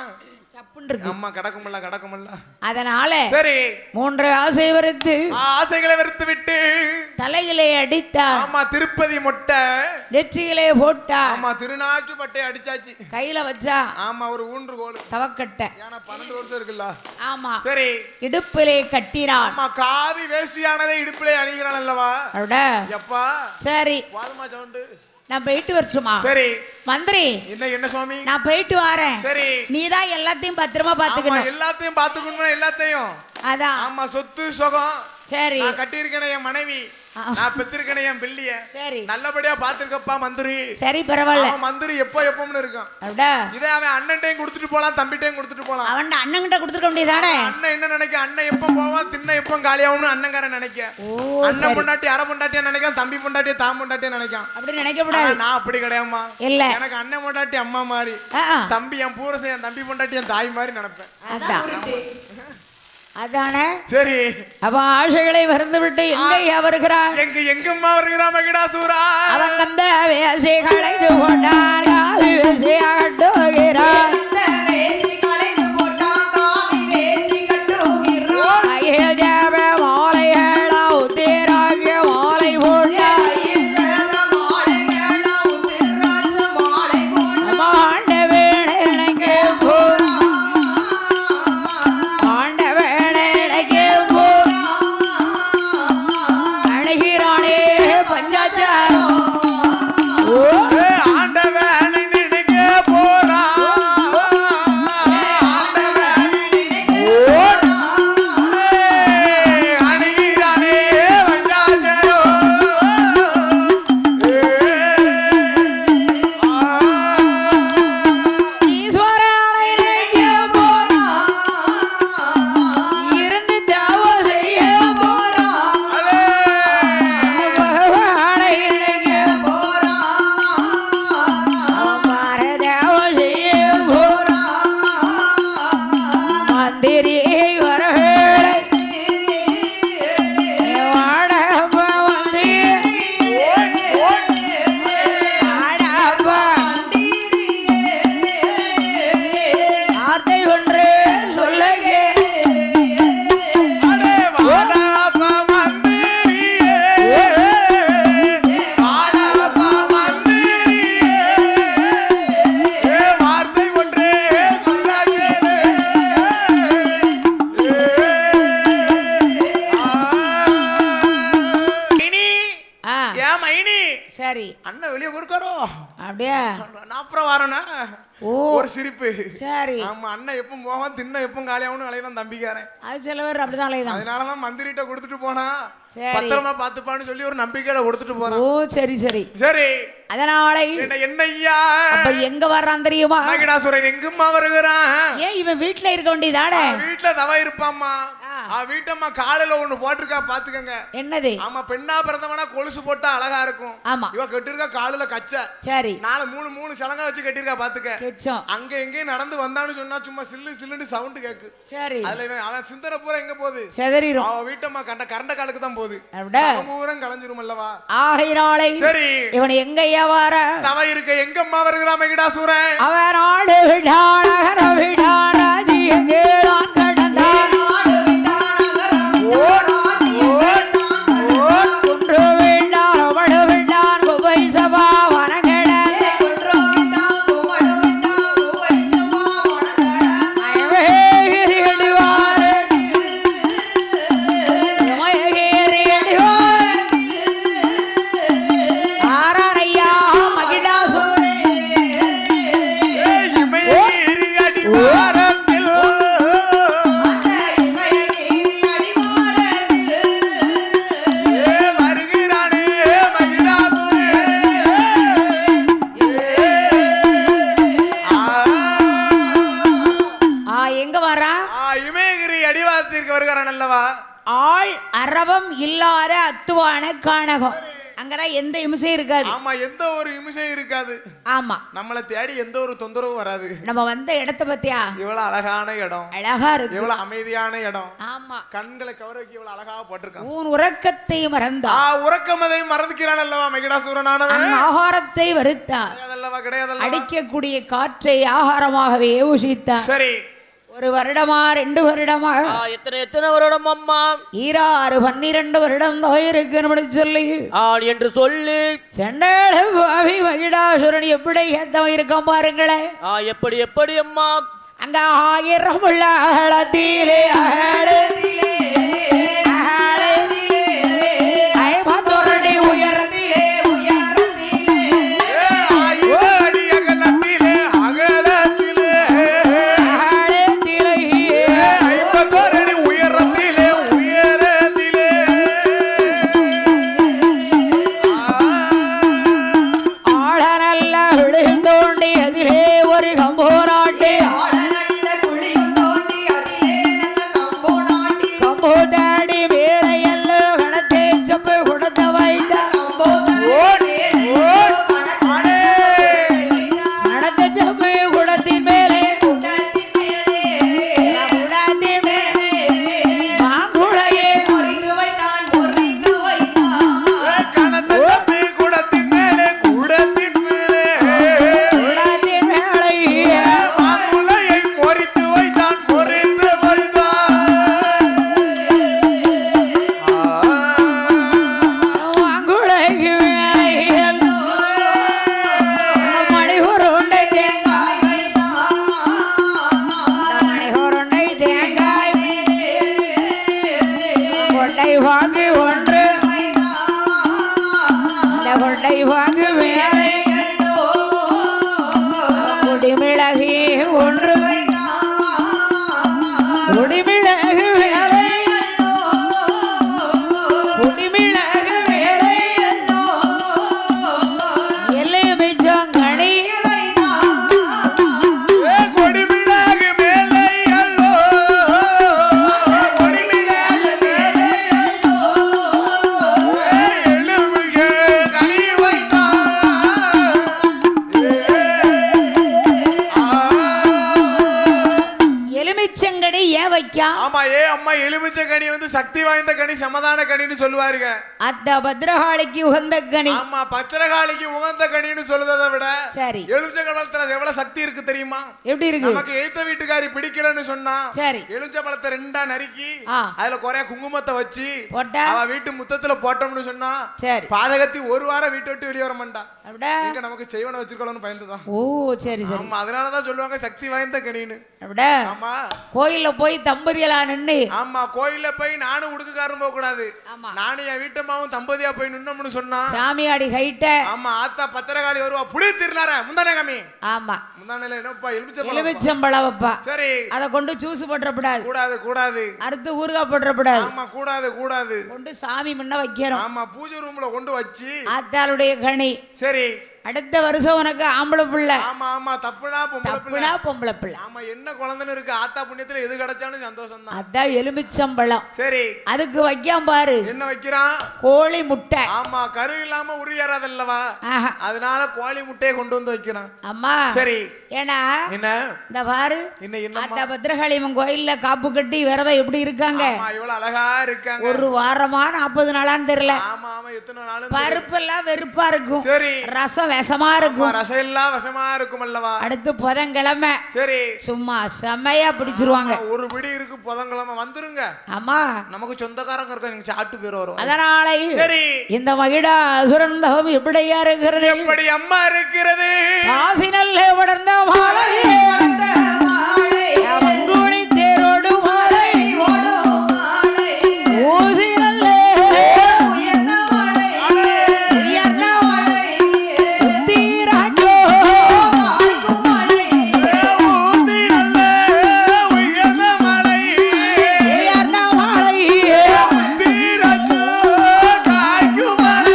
அம்மா கடக்குமல்ல கடக்குமல்ல. அதனால சரி மூன்று ஆசை வெறுத்து ஆசைகளை வெறுத்து விட்டு தலையிலே அடித்தார். ஆமா திருப்பதி மொட்டை நெற்றியிலே போட்டா. ஆமா திருநாட்டு பட்டை அடிச்சாச்சு கையில வச்சா. ஆமா ஒரு ஊன்று கோல் தவக்கட்டை. ஏன்னா பன்னெண்டு வருஷம் இருக்குல்ல. ஆமா சரி இடுப்பிலே கட்டினான். ஆமா காவி வேஷ்டியானதை இடுப்பிலே அணிகிறான் அல்லவா. எப்பா சரி வாதுமா சவுண்டு நான் போயிட்டு வரட்டுமா. சரி மந்திரி என்ன என்ன சுவாமி நான் போயிட்டு வரேன். சரி நீதான் எல்லாத்தையும் பத்திரமா பாத்துக்கணும். எல்லாத்தையும் பாத்துக்கணும் எல்லாத்தையும். அதான் ஆமா சொத்து சுகம் சரி நான் கட்டி இருக்கேன் என் மனைவி நான் பெத்திருக்கேன் என் பிள்ளைய. சரி நல்லபடியா பாத்துருக்கப்பா மந்திரி. சரி பரவாயில்ல மந்திரி எப்போ எப்போம்னு இருக்கான். இதே அவன் அண்ணன்டையும் கொடுத்துட்டு போலாம் தம்பிட்டையும் கொடுத்துட்டு போலாம். அவன் அண்ணன் கிட்ட கொடுத்துருக்க முடியாதானே. அண்ணன் என்ன நினைக்க அண்ணன் எப்போ போவான் தின்ன எப்போ காலியாகும்னு அண்ணங்காரன் நினைக்க. அண்ணன் பொண்டாட்டி அரை பொண்டாட்டியா நினைக்கான் தம்பி பொண்டாட்டியா தாம் பொண்டாட்டியா நினைக்கான். அப்படி நினைக்க கூடாது. நான் அப்படி கிடையாதுமா. இல்ல எனக்கு அண்ணன் பொண்டாட்டி அம்மா மாதிரி தம்பி என் பூரசை என் தம்பி பொண்டாட்டி என் தாய் மாதிரி நினைப்பேன். அதானே சரி அவ ஆசைகளை மறந்து விட்டு எங்கேயா வருகிறார். எங்க எங்கம்மா வருகிறா மகிடாசூரா. அவன் அந்த வேசைகளை போட்டார் காவி வேசை கட்டுகிறார். சரி அண்ணன் வெளியே போயிருக்காரோ அப்படியே நான் அப்புறம் வரேனா. ஓ ஒரு சிரிப்பு. சரி ஆமா அண்ணன் எப்போ போவான் தின்ன எப்போ காலியாகணும் அலையதான் தம்பிக்காரன். அது சில பேர் அப்படிதான் அலையதான். அதனாலதான் மந்திரிட்ட கொடுத்துட்டு போனா பத்திரமா பாத்துப்பான்னு சொல்லி ஒரு நம்பிக்கையில கொடுத்துட்டு போறான். ஓ சரி சரி சரி அதனால என்ன ஐயா அப்ப எங்க வர்றான் தெரியுமா மகிடாசுரன் எங்கம்மா வருகிறான். ஏன் இவன் வீட்டுல இருக்க வேண்டியதானே. வீட்டுல தவ இருப்பாம்மா வீட்டம்மா காலையில ஒண்ணு போட்டிருக்கா பாத்துக்கங்க. என்னது? ஆமா, பெண்ணா பிறந்தவனா கொலுசு போட்டா அழகா இருக்கும். ஆமா, இவ கட்டிருக்கா காலையில கச்ச. சரி, நாலு மூணு மூணு சலங்கா வச்சு கட்டிருக்கா பாத்துக்க. அங்க எங்க நடந்து வந்தான்னு சொன்னா சும்மா சில்லு சில்லுன்னு சவுண்ட் கேக்கு. சரி, அதுல அவன் சிந்தனை பூரா எங்க போகுது? செதறிரும். அவ வீட்டம்மா கண்ட கரண்ட காலுக்கு தான் போகுது. பூரம் கலஞ்சிரும் அல்லவா? ஆகையினாலே சரி, இவன் எங்கய்யா வர தவ இருக்க எங்கம்மா வருகிறா மகிடாசூரன்? அவன் நாடு விடான நகர விடான ஜீயங்கேளான் கடந்தான். நாடு விடான நகரம் ஓராஜி ஓராஜி குன்று விடான் அவடு விடான் குபை சபா வனங்கட குன்று விடான் குமடு விடான் குபை சபா வனங்கட ஐவேகிரி அடிவாரத்தில் மயகிரி அடிவாரத்தில் ஆராரையா மகிடாசூரே இமயகிரி அடிவாரத்தில் அந்த இமயகிரி அடிவாரத்தில் வருகிறானே மகிடாசூரே. ஆ எங்க வரா? இமயகிரி அடிவாரத்திற்கு வருகிறான் அல்லவா? ஆள் அரவம் இல்லாத அத்துவான காணகம். அங்கதான் எந்த இம்சையும் இருக்காது. ஆமா, எந்த ஒரு இம்சையும் இருக்காது. ஆமா, நம்மளை தேடி எந்த ஒரு தொந்தரவும் வராது. நம்ம வந்த இடத்தை பத்தியா? இவ்வளவு அழகான இடம், அழகா இருக்கு, இவ்வளவு அமைதியான இடம். ஆமா, கண்களை கவர வைக்க இவ்வளவு அழகாக போட்டிருக்கான். ஊன் உறக்கத்தை மறந்தா உறக்கமதை மறந்துக்கிறான் அல்லவா மகிடாசூரனானவன்? ஆகாரத்தை வருத்தான் அல்லவா? கிடையாது, அடிக்கக்கூடிய காற்றை ஆகாரமாகவே யோசித்தான். சரி, ஒரு வருடமா ரெண்டு வருடமா எத்தனை எத்தனை வருடம் அம்மா? ஈராறு பன்னிரண்டு வருடம் இருக்கு சொல்லி ஆள் என்று சொல்லி செண்டாள பாவி மகிடாசுரன் எப்படி ஏத்தம் இருக்கான் பாருங்களேன். எப்படி எப்படி அம்மா? அங்க ஆயிரம் உள்ள அகலத்திலே அகலத்திலே அகலத்திலே ஐம்பத்தோரடி உயரத்திலே உயரத்திலே ஆயிரடி அகலத்திலே அகலத்திலே அகலத்திலே ஐம்பத்தோரடி உயரத்திலே உயரத்திலே ஆழ நல்ல விழுந்தோண்டி அதிலே ஒரு கம்போராட்டி கம்போடாடி வேலையல்ல கணத்தை செப்பு கொடுத்த வைத்த கணத்தை செப்பு குடத்தின் மேலே குடத்தின் மேலே மாங்குளையே பொறிந்து வைத்தான் பொறிந்து வைத்தான் கணத்தை செப்பு குடத்தின் மேலே குடத்தின் மேலே குடத்தின் மேலே மாங்குளையை பொறித்து வைத்தான் பொறிந்து வைத்தான் மாங்குளைக்கு மேலே மணி உருண்டை தேங்காய் வைத்தான் மணி உருண்டை தேங்காய் கொண்டை வாங்கி ஒன்று இந்த கொண்டை வாங்கி வேலை குடிமிளகி ஒன்று குடிமிளகு வேலை குடிமிளகு வேலை எல்லை மிச்சம் கணி குடிமிளகு மேலே அல்லோ குடிமிளகு மேலே எழுமிக கனி வைத்தான் எலுமிச்சங்கனி ஏன் வைக்கா? ஆமா, ஏ அம்மா எலுமிச்ச கனி வந்து சக்தி வாய்ந்த கனி, சமாதான கனின்னு சொல்லுவாருங்க. அத்த பத்ரகாளிக்கு உகந்த கனி. ஆமா, பத்ரகாளிக்கு உகந்த கனின்னு சொல்லுறதை விட சரி எலுமிச்ச பழத்துல எவ்வளவு சக்தி இருக்கு தெரியுமா? எப்படி இருக்கு? நமக்கு எழுத்த வீட்டுக்காரி பிடிக்கலன்னு சொன்னா சரி எலுமிச்ச பழத்தை ரெண்டா நறுக்கி அதுல குறைய குங்குமத்தை வச்சு போட்டா அவ வீட்டு முத்தத்துல போட்டோம்னு சொன்னா சரி பாதகத்தி ஒரு வாரம் வீட்டை விட்டு வெளியே வர மாட்டா. அப்படியே நமக்கு செய்வன வச்சிருக்கணும்னு பயந்துதான். ஓ சரி சரி. ஆமா, அதனாலதான் சொல்லுவாங்க சக்தி வாய்ந்த கனின்னு. அப்படியே ஆமா, கோயில்ல போய் தம்பதியலா நின்னு ஆமா கோயில்ல போய் நானும் உடுக்குக்காரன் போக கூடாது. நானும் என் வீட்டம்மாவும் தம்பதியா போய் நின்னோம்னு சொன்னா சாமியாடி கைட்ட ஆமா ஆத்தா பத்திரகாளி வருவா புளி திருநார முந்தானே காமி. ஆமா, முந்தானையில என்னப்பா எலுமிச்சம்பழம் எலுமிச்சம்பழம் வைப்பா. சரி, அத கொண்டு ஜூஸ் போட்டுறப்படாது. கூடாது கூடாது. அடுத்து ஊறுகாய் போட்டுறப்படாது. ஆமா, கூடாது கூடாது. கொண்டு சாமி முன்ன வைக்கிறோம். ஆமா, பூஜை ரூம்ல கொண்டு வச்சு ஆத்தாளுடைய கனி. சரி, அடுத்த வருஷம் உனக்கு ஆம்பளை பிள்ளை. ஆமா ஆமா தப்புனா பொம்பளை பிள்ளை. தப்புனா பொம்பளை பிள்ளை. ஆமா என்ன குழந்தைன்னு இருக்கு ஆத்தா புண்ணியத்துல எது கிடைச்சாலும் சந்தோஷம் தான். அதான் எலுமிச்சம்பழம். சரி அதுக்கு வைக்காம பாரு என்ன வைக்கிறான் கோழி முட்டை. ஆமா கரு இல்லாம உரியறாதல்லவா அதனால கோழி முட்டையை கொண்டு வந்து வைக்கிறான். அம்மா சரி ஏனா என்ன இந்த பாரு என்ன என்ன அந்த பத்ரகாளியம்மன் கோயில்ல காப்பு கட்டி விரதம் எப்படி இருக்காங்க. ஆமா இவ்வளவு அழகா இருக்காங்க. ஒரு வாரமா நாற்பது நாளான்னு தெரியல. ஆமா ஆமா எத்தனை நாள் பருப்பு எல்லாம் வெறுப்பா இருக்கும். சரி ரசம் விஷமா இருக்கும். ரசம் எல்லாம் விஷமா இருக்கும் அல்லவா. அடுத்து புதன்கிழமை சரி சும்மா செமையா பிடிச்சிருவாங்க. ஒரு பிடி இருக்கு புதன்கிழமை வந்துருங்க. ஆமா நமக்கு சொந்தக்காரங்க இருக்காங்க சாட்டு பேர் வரும். அதனால சரி இந்த மகிடாசுரன் தவம் எப்படியா இருக்கிறது எப்படி அம்மா இருக்கிறது ஆசி நல்ல வளர்ந்த மாலை வளர்ந்த மாலை அவங்குடி தேரோடு மாலை ஓடும் மாலை ஊசி நல்ல உயர்ந்த மாலை உயர்ந்த மாலை தீராட்டோ காய்க்கும் மாலை ஊசி நல்ல உயர்ந்த மாலை உயர்ந்த மாலை தீராட்டோ காய்க்கும் மாலை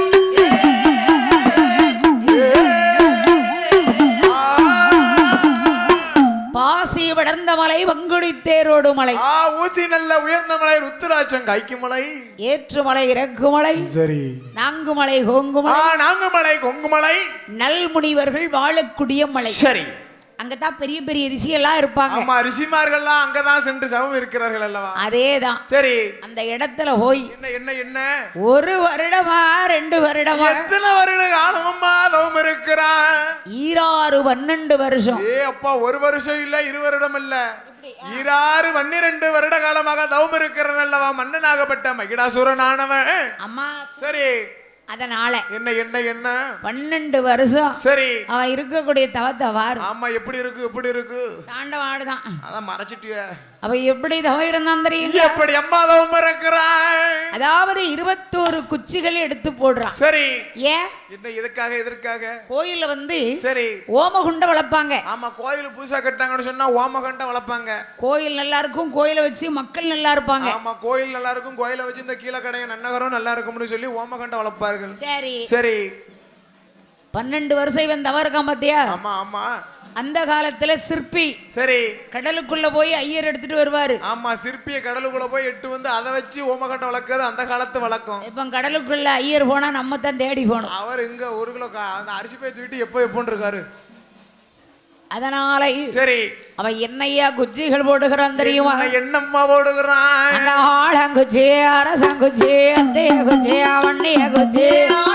வளர்ந்த மலை வங்குடி தேரோடு மலை ஊசி நல்ல உயர்ந்த மலை ருத்ராட்சம் காய்க்கும் மலை ஏற்று மலை இறக்கு மலை சரி நான்கு மலை கொங்கு மலை நான்கு மலை கொங்கு மலை நல்முனிவர்கள் வாழக்கூடிய மலை சரி அங்கதான் பெரிய பெரிய ரிஷி எல்லாம் இருப்பாங்க. ஆமா ரிஷிமார்கள்லாம் அங்கதான் சென்று சவம் இருக்கிறார்கள் அல்லவா. அதேதான் சரி அந்த இடத்துல போய் என்ன என்ன என்ன ஒரு வருடமா ரெண்டு வருடமா எத்தனை வருட காலமா தவம் இருக்கிறான். ஈராறு பன்னெண்டு வருஷம். ஏ அப்பா ஒரு வருஷம் இல்ல இரு வருடம் இல்ல ஈராறு பன்னிரண்டு வருட காலமாக தவம் இருக்கிறது அல்லவா மன்னனாகப்பட்ட மகிடாசுரனானவன். அம்மா சரி அதனால என்ன என்ன என்ன பன்னெண்டு வருஷம் சரி அவன் இருக்கக்கூடிய தவத்தை வாரு. ஆமா எப்படி இருக்கு எப்படி இருக்கு தாண்டவாடுதான் அதான் மறைச்சிட்டிய அவ எப்படி தவம் இருந்தான் தெரியுங்க எப்படி அம்மா தவம் இருக்கிறான். அதாவது இருபத்தோரு குச்சிகள் எடுத்து போடுறான். சரி ஏன் என்ன எதுக்காக எதற்காக கோயில்ல வந்து சரி ஓமகுண்ட வளர்ப்பாங்க. ஆமா கோயில் புதுசா கட்டாங்கன்னு சொன்னா ஓமகுண்ட வளர்ப்பாங்க. கோயில் நல்லா இருக்கும் கோயிலை வச்சு மக்கள் நல்லா இருப்பாங்க. ஆமா கோயில் நல்லா இருக்கும் கோயிலை வச்சு இந்த கீழே கடையை நன்னகரம் நல்லா இருக்கும்னு சொல்லி ஓமகுண்ட வளர்ப்பார்கள். சரி சரி பன்னெண்டு வருஷம் இவன் தவறு இருக்கான் பாத்தியா. ஆமா ஆமா அந்த காலத்துல சிற்பி சரி கடலுக்குள்ள போய் ஐயர் எடுத்துட்டு வருவாரு. ஆமா சிற்பியை கடலுக்குள்ள போய் எட்டு வந்து அதை வச்சு ஓமகண்ட வளர்க்கறது அந்த காலத்து வழக்கம். இப்ப கடலுக்குள்ள ஐயர் போனா நம்ம தான் தேடி போனோம். அவர் இங்க ஒரு கிலோ அந்த அரிசி போய் தூக்கிட்டு எப்போ எப்போன்னு இருக்காரு. அதனால சரி அவன் என்னையா குச்சிகள் போடுகிறான் தெரியுமா. என்னம்மா போடுகிறான் ஆளங்குச்சி அரசங்குச்சி அத்தைய குச்சி வண்டிய குச்சி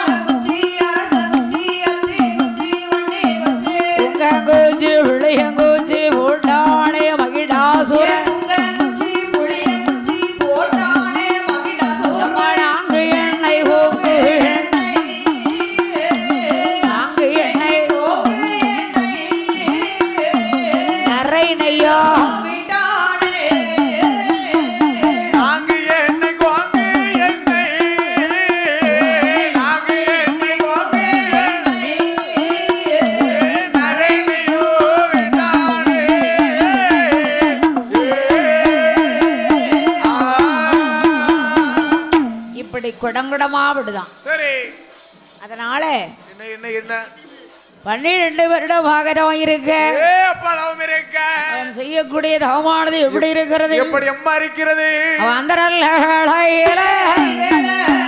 குச்சி விளையங்குச்சி போட்டானே மகிடாசுரன். நாங்கு எண்ணெய் போக்கு நாங்கு எண்ணெய் நரை நெய்யோ குடங்குடமா விடுதான். சரி அதனால என்ன என்ன என்ன பன்னிரண்டு வருடம் பாகரம் இருக்கு. செய்யக்கூடிய தவமானது எப்படி இருக்கிறது எப்படி அம்மா இருக்கிறது. அந்த நல்ல